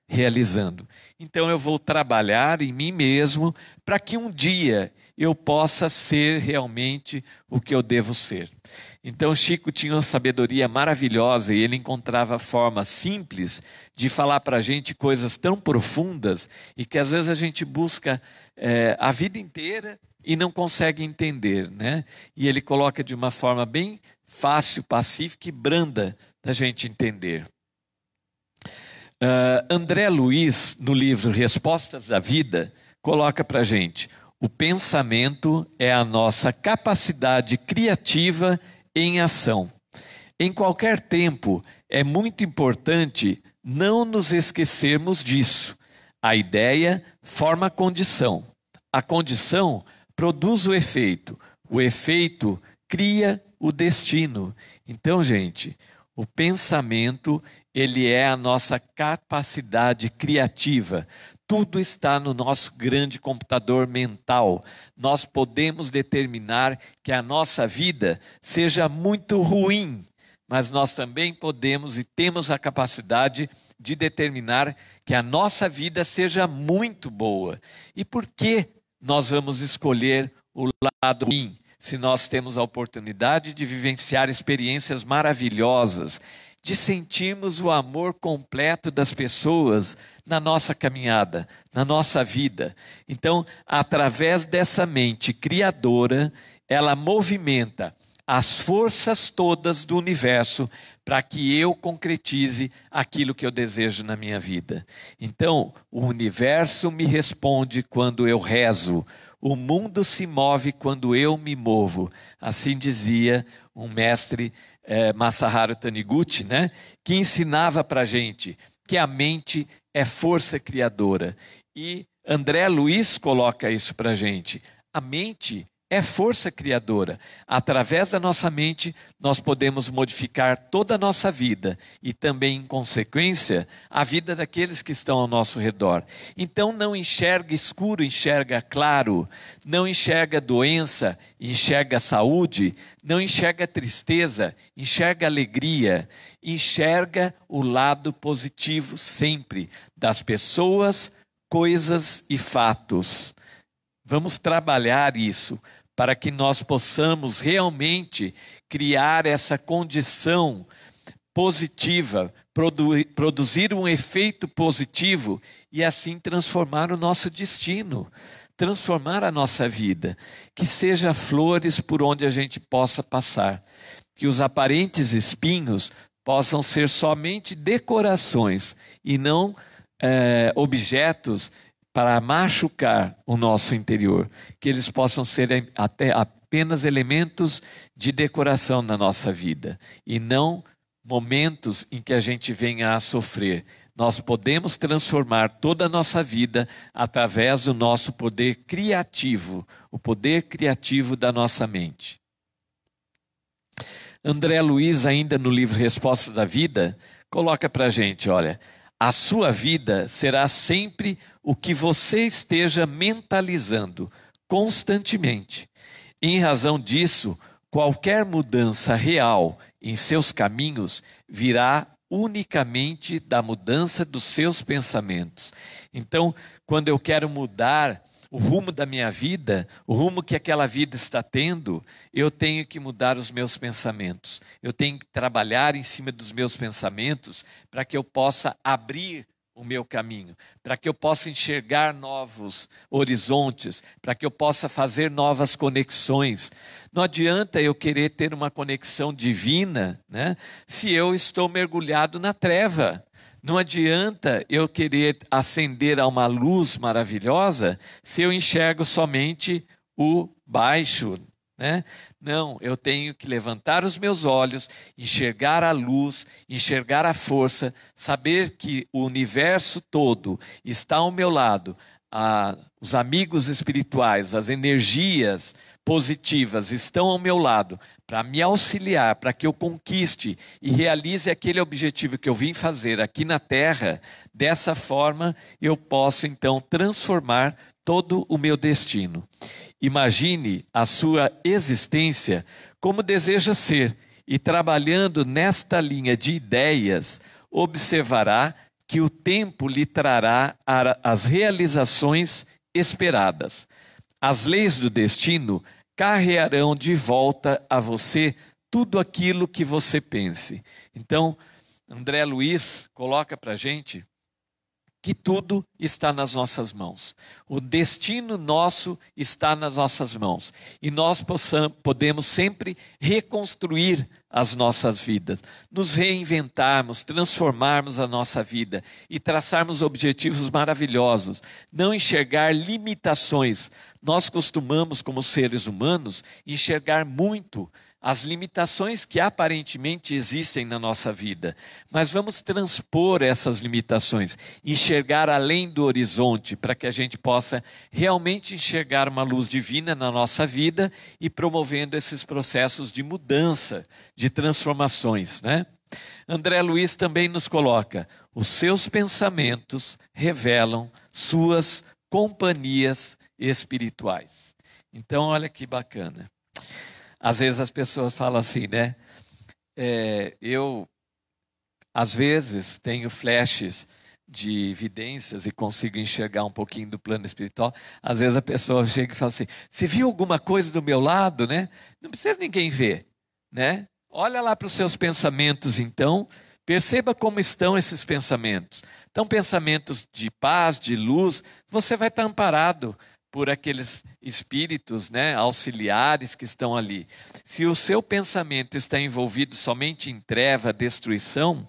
Speaker 2: realizando. Então eu vou trabalhar em mim mesmo para que um dia eu possa ser realmente o que eu devo ser. Então Chico tinha uma sabedoria maravilhosa e ele encontrava formas simples de falar para a gente coisas tão profundas e que às vezes a gente busca é, a vida inteira e não consegue entender, né? E ele coloca de uma forma bem fácil, pacífica e branda da gente entender. Uh, André Luiz, no livro Respostas da Vida, coloca para a gente: o pensamento é a nossa capacidade criativa em ação. Em qualquer tempo, é muito importante não nos esquecermos disso. A ideia forma a condição. A condição produz o efeito. O efeito cria o destino. Então, gente, o pensamento, ele é a nossa capacidade criativa. Tudo está no nosso grande computador mental. Nós podemos determinar que a nossa vida seja muito ruim, mas nós também podemos e temos a capacidade de determinar que a nossa vida seja muito boa. E por que nós vamos escolher o lado ruim, se nós temos a oportunidade de vivenciar experiências maravilhosas, de sentirmos o amor completo das pessoas na nossa caminhada, na nossa vida? Então, através dessa mente criadora, ela movimenta as forças todas do universo para que eu concretize aquilo que eu desejo na minha vida. Então, o universo me responde quando eu rezo. O mundo se move quando eu me movo. Assim dizia um mestre, eh, Masaharu Taniguchi, né? Que ensinava para a gente que a mente é força criadora. E André Luiz coloca isso para a gente. A mente é força criadora. Através da nossa mente, nós podemos modificar toda a nossa vida e também, em consequência, a vida daqueles que estão ao nosso redor. Então, não enxerga escuro, enxerga claro. Não enxerga doença, enxerga saúde. Não enxerga tristeza, enxerga alegria. Enxerga o lado positivo sempre das pessoas, coisas e fatos. Vamos trabalhar isso, para que nós possamos realmente criar essa condição positiva, produ- produzir um efeito positivo e assim transformar o nosso destino, transformar a nossa vida, que seja flores por onde a gente possa passar, que os aparentes espinhos possam ser somente decorações e não é, objetos para machucar o nosso interior, que eles possam ser até apenas elementos de decoração na nossa vida e não momentos em que a gente venha a sofrer. Nós podemos transformar toda a nossa vida através do nosso poder criativo, o poder criativo da nossa mente. André Luiz, ainda no livro Respostas da Vida, coloca para a gente, olha: a sua vida será sempre o que você esteja mentalizando constantemente. Em razão disso, qualquer mudança real em seus caminhos virá unicamente da mudança dos seus pensamentos. Então, quando eu quero mudar o rumo da minha vida, o rumo que aquela vida está tendo, eu tenho que mudar os meus pensamentos. Eu tenho que trabalhar em cima dos meus pensamentos para que eu possa abrir o meu caminho, para que eu possa enxergar novos horizontes, para que eu possa fazer novas conexões. Não adianta eu querer ter uma conexão divina, né, se eu estou mergulhado na treva. Não adianta eu querer acender a uma luz maravilhosa se eu enxergo somente o baixo, né? Não, eu tenho que levantar os meus olhos, enxergar a luz, enxergar a força, saber que o universo todo está ao meu lado, ah, os amigos espirituais, as energias positivas estão ao meu lado para me auxiliar, para que eu conquiste e realize aquele objetivo que eu vim fazer aqui na Terra. Dessa forma, eu posso então transformar todo o meu destino. Imagine a sua existência como deseja ser e trabalhando nesta linha de ideias, observará que o tempo lhe trará as realizações esperadas. As leis do destino carrearão de volta a você tudo aquilo que você pense. Então, André Luiz coloca para a gente que tudo está nas nossas mãos. O destino nosso está nas nossas mãos. E nós possamos, podemos sempre reconstruir as nossas vidas, nos reinventarmos, transformarmos a nossa vida e traçarmos objetivos maravilhosos, não enxergar limitações. Nós costumamos, como seres humanos, enxergar muito as limitações que aparentemente existem na nossa vida, mas vamos transpor essas limitações, enxergar além do horizonte, para que a gente possa realmente enxergar uma luz divina na nossa vida e promovendo esses processos de mudança, de transformações, né? André Luiz também nos coloca: os seus pensamentos revelam suas companhias espirituais. Então, olha que bacana. Às vezes as pessoas falam assim, né? É, eu, às vezes, tenho flashes de evidências e consigo enxergar um pouquinho do plano espiritual. Às vezes a pessoa chega e fala assim: você viu alguma coisa do meu lado, né? Não precisa ninguém ver, né? Olha lá para os seus pensamentos, então. Perceba como estão esses pensamentos. Então, pensamentos de paz, de luz, você vai estar amparado por aqueles espíritos, né, auxiliares que estão ali. Se o seu pensamento está envolvido somente em treva, destruição,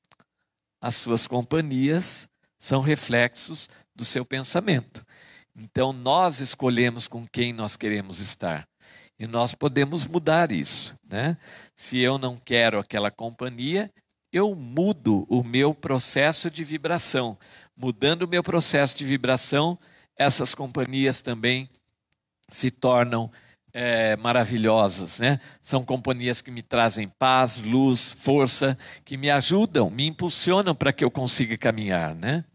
Speaker 2: as suas companhias são reflexos do seu pensamento. Então nós escolhemos com quem nós queremos estar. E nós podemos mudar isso, né? Se eu não quero aquela companhia, eu mudo o meu processo de vibração. Mudando o meu processo de vibração, essas companhias também se tornam é, maravilhosas, né? São companhias que me trazem paz, luz, força, que me ajudam, me impulsionam para que eu consiga caminhar, né?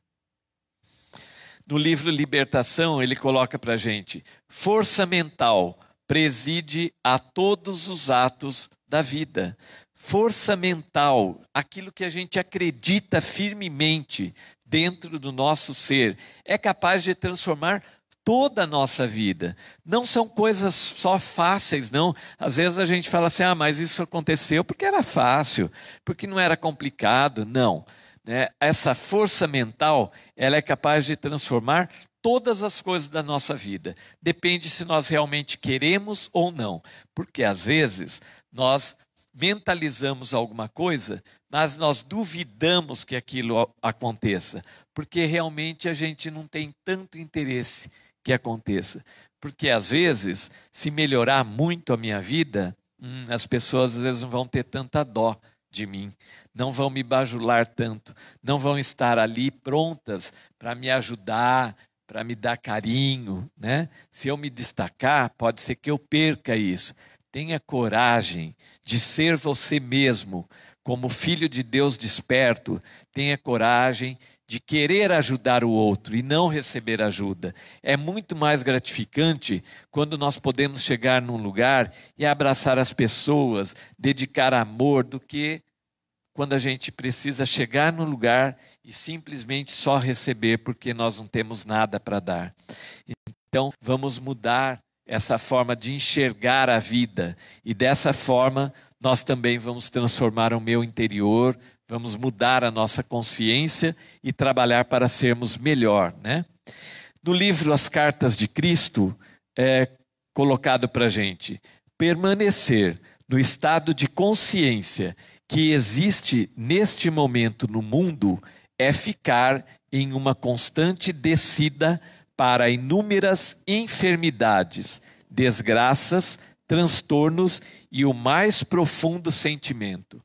Speaker 2: No livro Libertação, ele coloca para a gente: força mental preside a todos os atos da vida. Força mental, aquilo que a gente acredita firmemente dentro do nosso ser, é capaz de transformar toda a nossa vida. Não são coisas só fáceis, não. Às vezes a gente fala assim: ah, mas isso aconteceu porque era fácil, porque não era complicado. Não, né? Essa força mental, ela é capaz de transformar todas as coisas da nossa vida. Depende se nós realmente queremos ou não. Porque às vezes nós mentalizamos alguma coisa, mas nós duvidamos que aquilo aconteça, porque realmente a gente não tem tanto interesse que aconteça. Porque às vezes, se melhorar muito a minha vida, hum, as pessoas às vezes não vão ter tanta dó de mim, não vão me bajular tanto, não vão estar ali prontas para me ajudar, para me dar carinho, né? Se eu me destacar, pode ser que eu perca isso. Tenha coragem de ser você mesmo, como filho de Deus desperto. Tenha coragem de querer ajudar o outro e não receber ajuda. É muito mais gratificante quando nós podemos chegar num lugar e abraçar as pessoas, dedicar amor, do que quando a gente precisa chegar no lugar e simplesmente só receber porque nós não temos nada para dar. Então, vamos mudar essa forma de enxergar a vida, e dessa forma nós também vamos transformar o meu interior, vamos mudar a nossa consciência e trabalhar para sermos melhor, né? No livro As Cartas de Cristo, é colocado para a gente: permanecer no estado de consciência que existe neste momento no mundo é ficar em uma constante descida para inúmeras enfermidades, desgraças, transtornos e o mais profundo sentimento.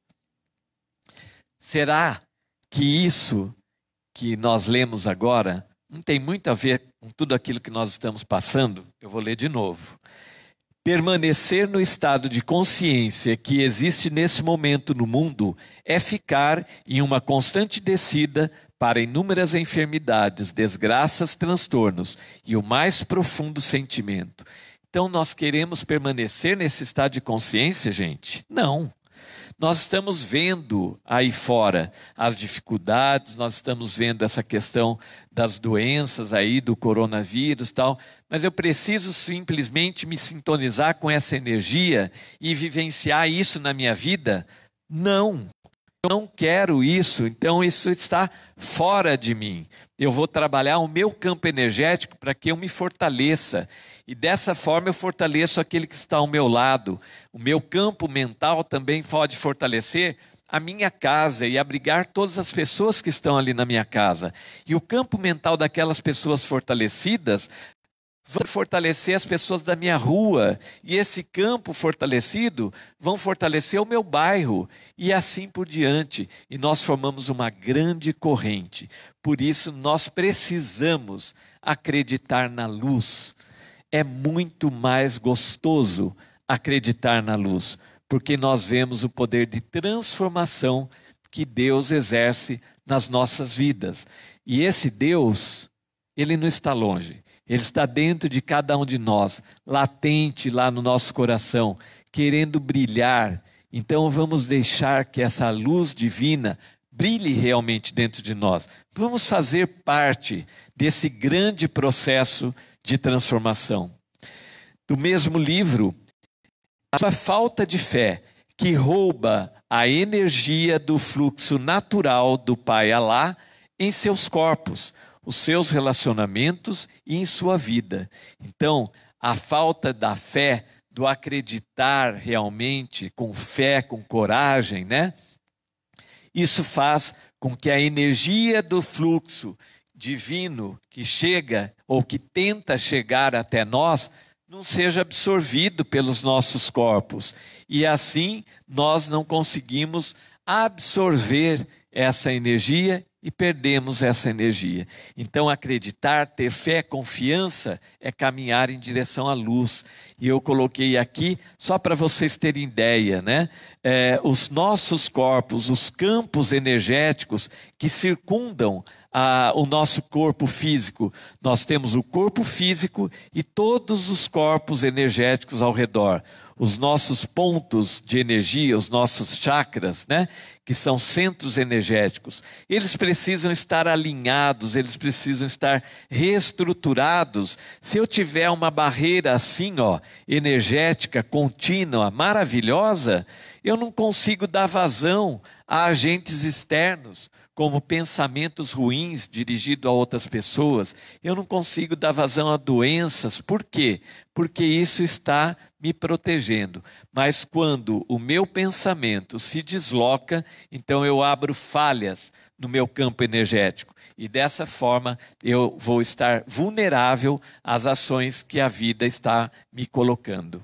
Speaker 2: Será que isso que nós lemos agora não tem muito a ver com tudo aquilo que nós estamos passando? Eu vou ler de novo. Permanecer no estado de consciência que existe nesse momento no mundo é ficar em uma constante descida para inúmeras enfermidades, desgraças, transtornos e o mais profundo sentimento. Então nós queremos permanecer nesse estado de consciência, gente? Não. Nós estamos vendo aí fora as dificuldades, nós estamos vendo essa questão das doenças aí, do coronavírus e tal, mas eu preciso simplesmente me sintonizar com essa energia e vivenciar isso na minha vida? Não. Eu não quero isso, então isso está fora de mim. Eu vou trabalhar o meu campo energético para que eu me fortaleça. E dessa forma eu fortaleço aquele que está ao meu lado. O meu campo mental também pode fortalecer a minha casa e abrigar todas as pessoas que estão ali na minha casa. E o campo mental daquelas pessoas fortalecidas vai fortalecer as pessoas da minha rua, e esse campo fortalecido vão fortalecer o meu bairro, e assim por diante. E nós formamos uma grande corrente. Por isso nós precisamos acreditar na luz. É muito mais gostoso acreditar na luz, porque nós vemos o poder de transformação que Deus exerce nas nossas vidas. E esse Deus, Ele não está longe. Ele está dentro de cada um de nós, latente lá no nosso coração, querendo brilhar. Então vamos deixar que essa luz divina brilhe realmente dentro de nós. Vamos fazer parte desse grande processo de transformação. Do mesmo livro, a sua falta de fé que rouba a energia do fluxo natural do Pai Alá em seus corpos, os seus relacionamentos e em sua vida. Então, a falta da fé, do acreditar realmente, com fé, com coragem, né? Isso faz com que a energia do fluxo divino que chega ou que tenta chegar até nós não seja absorvido pelos nossos corpos. E assim nós não conseguimos absorver essa energia e perdemos essa energia. Então acreditar, ter fé, confiança é caminhar em direção à luz. E eu coloquei aqui, só para vocês terem ideia, né? É, os nossos corpos, os campos energéticos que circundam a, o nosso corpo físico. Nós temos o corpo físico e todos os corpos energéticos ao redor. Os nossos pontos de energia, os nossos chakras, né? Que são centros energéticos, eles precisam estar alinhados, eles precisam estar reestruturados. Se eu tiver uma barreira assim, ó, energética, contínua, maravilhosa, eu não consigo dar vazão a agentes externos, como pensamentos ruins dirigidos a outras pessoas. Eu não consigo dar vazão a doenças. Por quê? Porque isso está me protegendo. Mas quando o meu pensamento se desloca, então eu abro falhas no meu campo energético. E dessa forma eu vou estar vulnerável às ações que a vida está me colocando.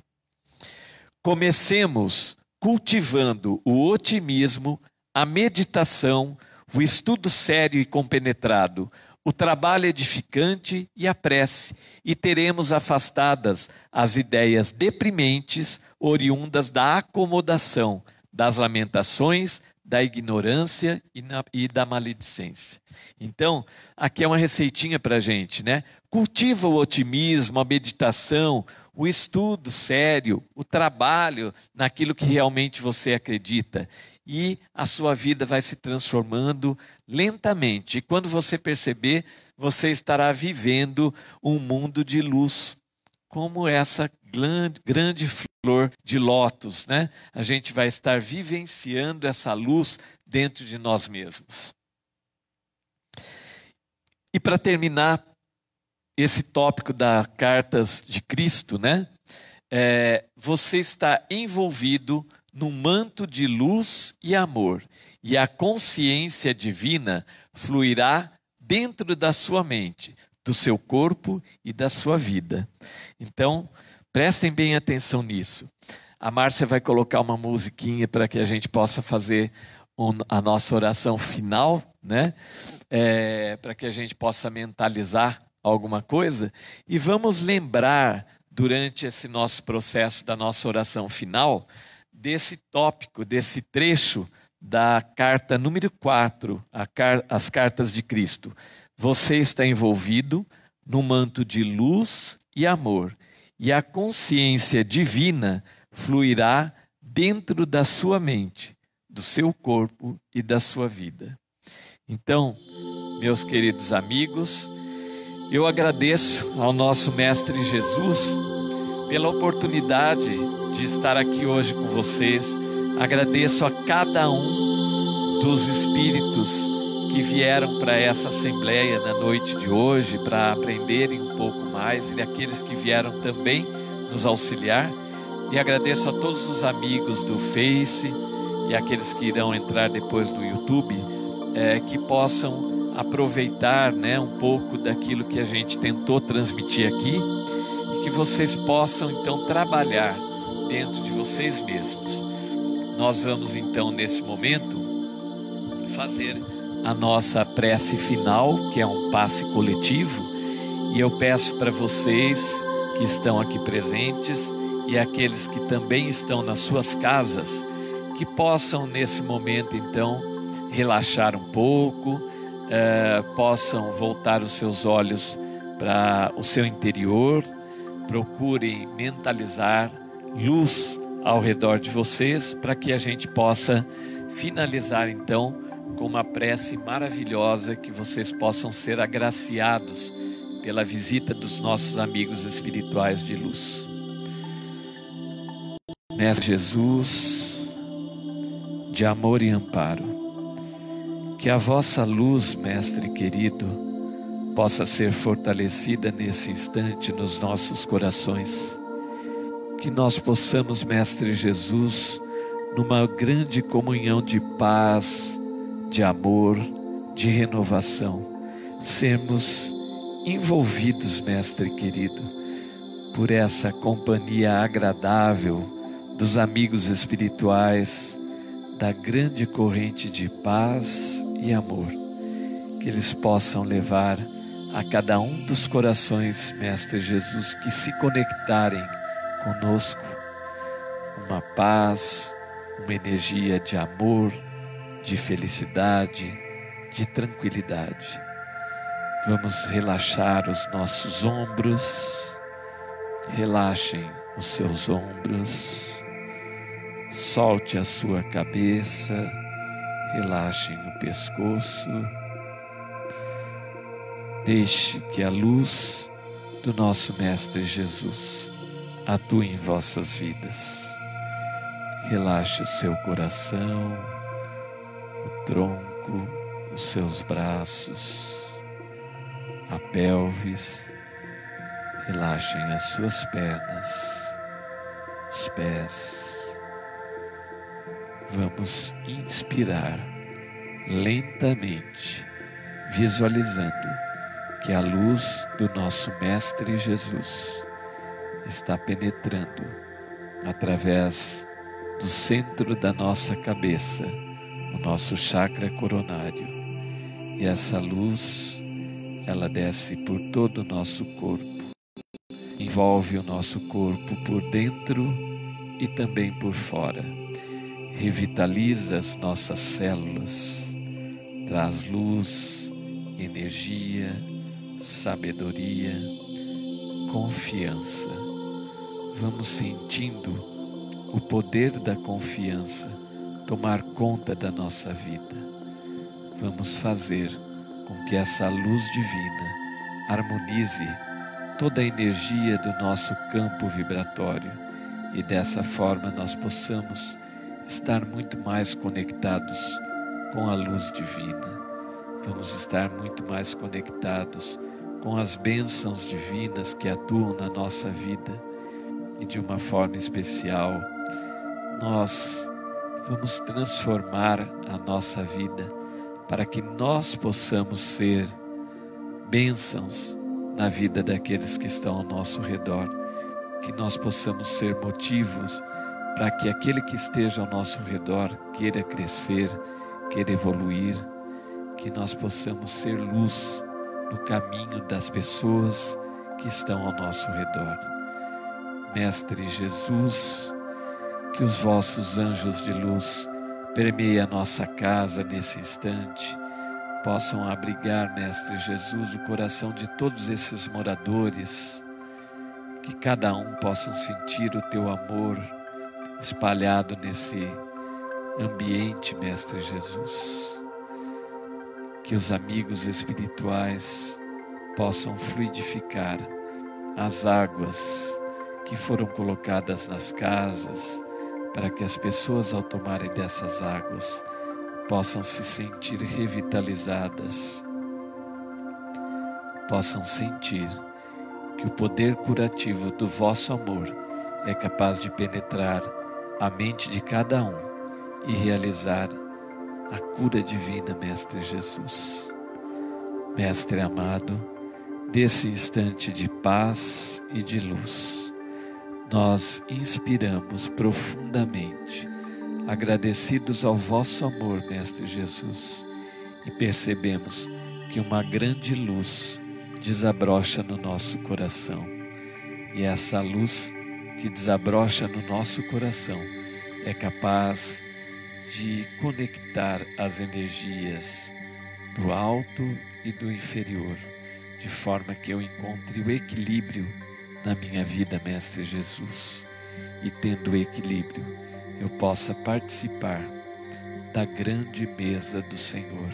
Speaker 2: Comecemos cultivando o otimismo, a meditação, o estudo sério e compenetrado, o trabalho edificante e a prece, e teremos afastadas as ideias deprimentes oriundas da acomodação, das lamentações, da ignorância e, na, e da maledicência. Então, aqui é uma receitinha para a gente, né? Cultiva o otimismo, a meditação, o estudo sério, o trabalho naquilo que realmente você acredita. E a sua vida vai se transformando lentamente. E quando você perceber, você estará vivendo um mundo de luz, como essa grande flor de lótus, né? A gente vai estar vivenciando essa luz dentro de nós mesmos. E para terminar esse tópico das cartas de Cristo, né? É, você está envolvido num manto de luz e amor, e a consciência divina fluirá dentro da sua mente, do seu corpo e da sua vida. Então, prestem bem atenção nisso. A Márcia vai colocar uma musiquinha para que a gente possa fazer um, a nossa oração final, né? É, para que a gente possa mentalizar alguma coisa, e vamos lembrar durante esse nosso processo da nossa oração final desse tópico, desse trecho da carta número quatro, a car- as cartas de Cristo. Você está envolvido no manto de luz e amor, e a consciência divina fluirá dentro da sua mente, do seu corpo e da sua vida. Então, meus queridos amigos, eu agradeço ao nosso Mestre Jesus pela oportunidade de estar aqui hoje com vocês. Agradeço a cada um dos espíritos que vieram para essa assembleia na noite de hoje para aprenderem um pouco mais, e aqueles que vieram também nos auxiliar. E agradeço a todos os amigos do Face e aqueles que irão entrar depois no YouTube, é, que possam aproveitar, né, um pouco daquilo que a gente tentou transmitir aqui, e que vocês possam então trabalhar dentro de vocês mesmos. Nós vamos então nesse momento fazer a nossa prece final, que é um passe coletivo, e eu peço para vocês que estão aqui presentes e aqueles que também estão nas suas casas, que possam nesse momento então relaxar um pouco, eh, possam voltar os seus olhos para o seu interior, procurem mentalizar luz ao redor de vocês, para que a gente possa finalizar então com uma prece maravilhosa, que vocês possam ser agraciados pela visita dos nossos amigos espirituais de luz. Mestre Jesus, de amor e amparo, que a vossa luz, Mestre querido, possa ser fortalecida nesse instante nos nossos corações. Que nós possamos, Mestre Jesus, numa grande comunhão de paz, de amor, de renovação, sermos envolvidos, Mestre querido, por essa companhia agradável dos amigos espirituais, da grande corrente de paz e amor, que eles possam levar a cada um dos corações, Mestre Jesus, que se conectarem conosco, uma paz, uma energia de amor, de felicidade, de tranquilidade. Vamos relaxar os nossos ombros, relaxem os seus ombros, solte a sua cabeça, relaxem o pescoço, deixe que a luz do nosso Mestre Jesus atue em vossas vidas. Relaxe o seu coração, o tronco, os seus braços, a pelvis. Relaxem as suas pernas, os pés. Vamos inspirar lentamente, visualizando que a luz do nosso Mestre Jesus está penetrando através do centro da nossa cabeça, o nosso chakra coronário. E essa luz, ela desce por todo o nosso corpo, envolve o nosso corpo por dentro e também por fora, revitaliza as nossas células, traz luz, energia, sabedoria, confiança. Vamos sentindo o poder da confiança tomar conta da nossa vida. Vamos fazer com que essa luz divina harmonize toda a energia do nosso campo vibratório, e dessa forma nós possamos estar muito mais conectados com a luz divina. Vamos estar muito mais conectados com as bênçãos divinas que atuam na nossa vida, e de uma forma especial nós vamos transformar a nossa vida para que nós possamos ser bênçãos na vida daqueles que estão ao nosso redor, que nós possamos ser motivos para que aquele que esteja ao nosso redor queira crescer, queira evoluir, que nós possamos ser luz no caminho das pessoas que estão ao nosso redor. Mestre Jesus, que os vossos anjos de luz permeiem a nossa casa nesse instante, possam abrigar, Mestre Jesus, o coração de todos esses moradores, que cada um possa sentir o teu amor, espalhado nesse ambiente, Mestre Jesus. Que os amigos espirituais possam fluidificar as águas que foram colocadas nas casas, para que as pessoas, ao tomarem dessas águas, possam se sentir revitalizadas, possam sentir que o poder curativo do vosso amor é capaz de penetrar a mente de cada um e realizar a cura divina, Mestre Jesus. Mestre amado, desse instante de paz e de luz, nós inspiramos profundamente, agradecidos ao vosso amor, Mestre Jesus, e percebemos que uma grande luz desabrocha no nosso coração. E essa luz que desabrocha no nosso coração é capaz de conectar as energias do alto e do inferior, de forma que eu encontre o equilíbrio na minha vida, Mestre Jesus, e tendo o equilíbrio, eu possa participar da grande mesa do Senhor.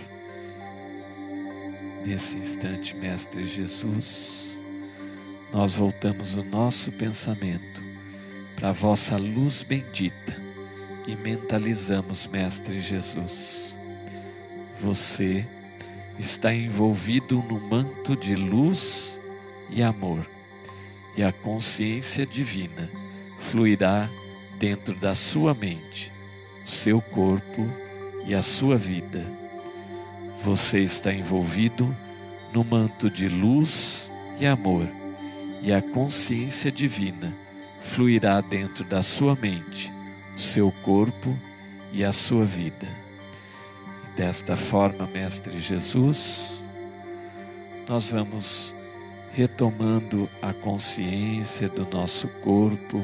Speaker 2: Nesse instante, Mestre Jesus, nós voltamos o nosso pensamento para a vossa luz bendita e mentalizamos, Mestre Jesus, você está envolvido no manto de luz e amor, e a consciência divina fluirá dentro da sua mente, seu corpo e a sua vida. Você está envolvido no manto de luz e amor, e a consciência divina fluirá dentro da sua mente, seu corpo e a sua vida. E desta forma, Mestre Jesus, nós vamos retomando a consciência do nosso corpo.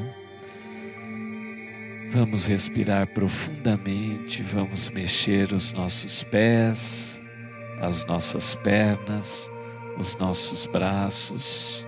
Speaker 2: Vamos respirar profundamente, vamos mexer os nossos pés, as nossas pernas, os nossos braços.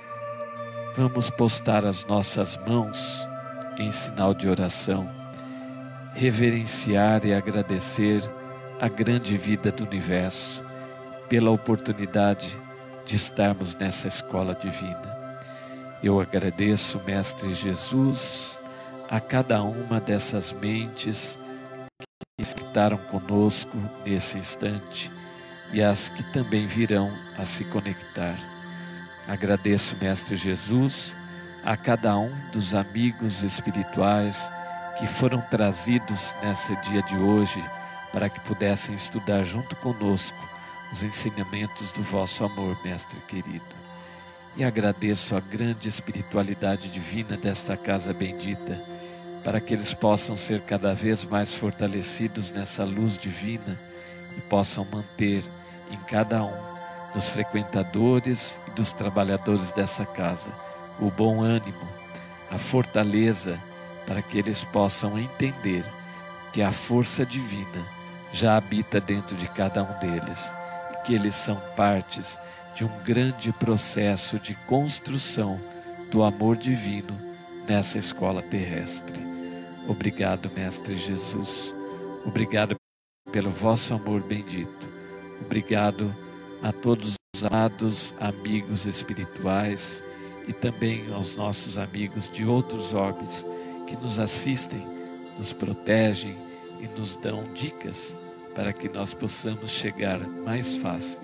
Speaker 2: Vamos postar as nossas mãos em sinal de oração, reverenciar e agradecer a grande vida do universo pela oportunidade de estarmos nessa escola divina. Eu agradeço, Mestre Jesus, a cada uma dessas mentes que estarão conosco nesse instante e as que também virão a se conectar. Agradeço, Mestre Jesus, a cada um dos amigos espirituais que foram trazidos nesse dia de hoje para que pudessem estudar junto conosco os ensinamentos do vosso amor, Mestre querido. E agradeço a grande espiritualidade divina desta casa bendita, para que eles possam ser cada vez mais fortalecidos nessa luz divina e possam manter em cada um dos frequentadores e dos trabalhadores dessa casa o bom ânimo, a fortaleza, para que eles possam entender que a força divina já habita dentro de cada um deles, que eles são partes de um grande processo de construção do amor divino nessa escola terrestre. Obrigado, Mestre Jesus. Obrigado pelo vosso amor bendito. Obrigado a todos os amados amigos espirituais e também aos nossos amigos de outros orbes que nos assistem, nos protegem e nos dão dicas para que nós possamos chegar mais fácil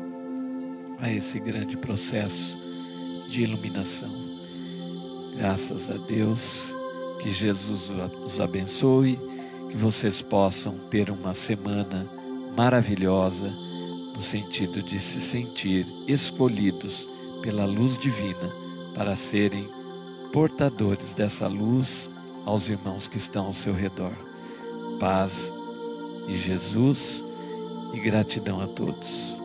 Speaker 2: a esse grande processo de iluminação. Graças a Deus, que Jesus os abençoe, que vocês possam ter uma semana maravilhosa, no sentido de se sentir escolhidos pela luz divina para serem portadores dessa luz aos irmãos que estão ao seu redor. Paz e Jesus, e gratidão a todos.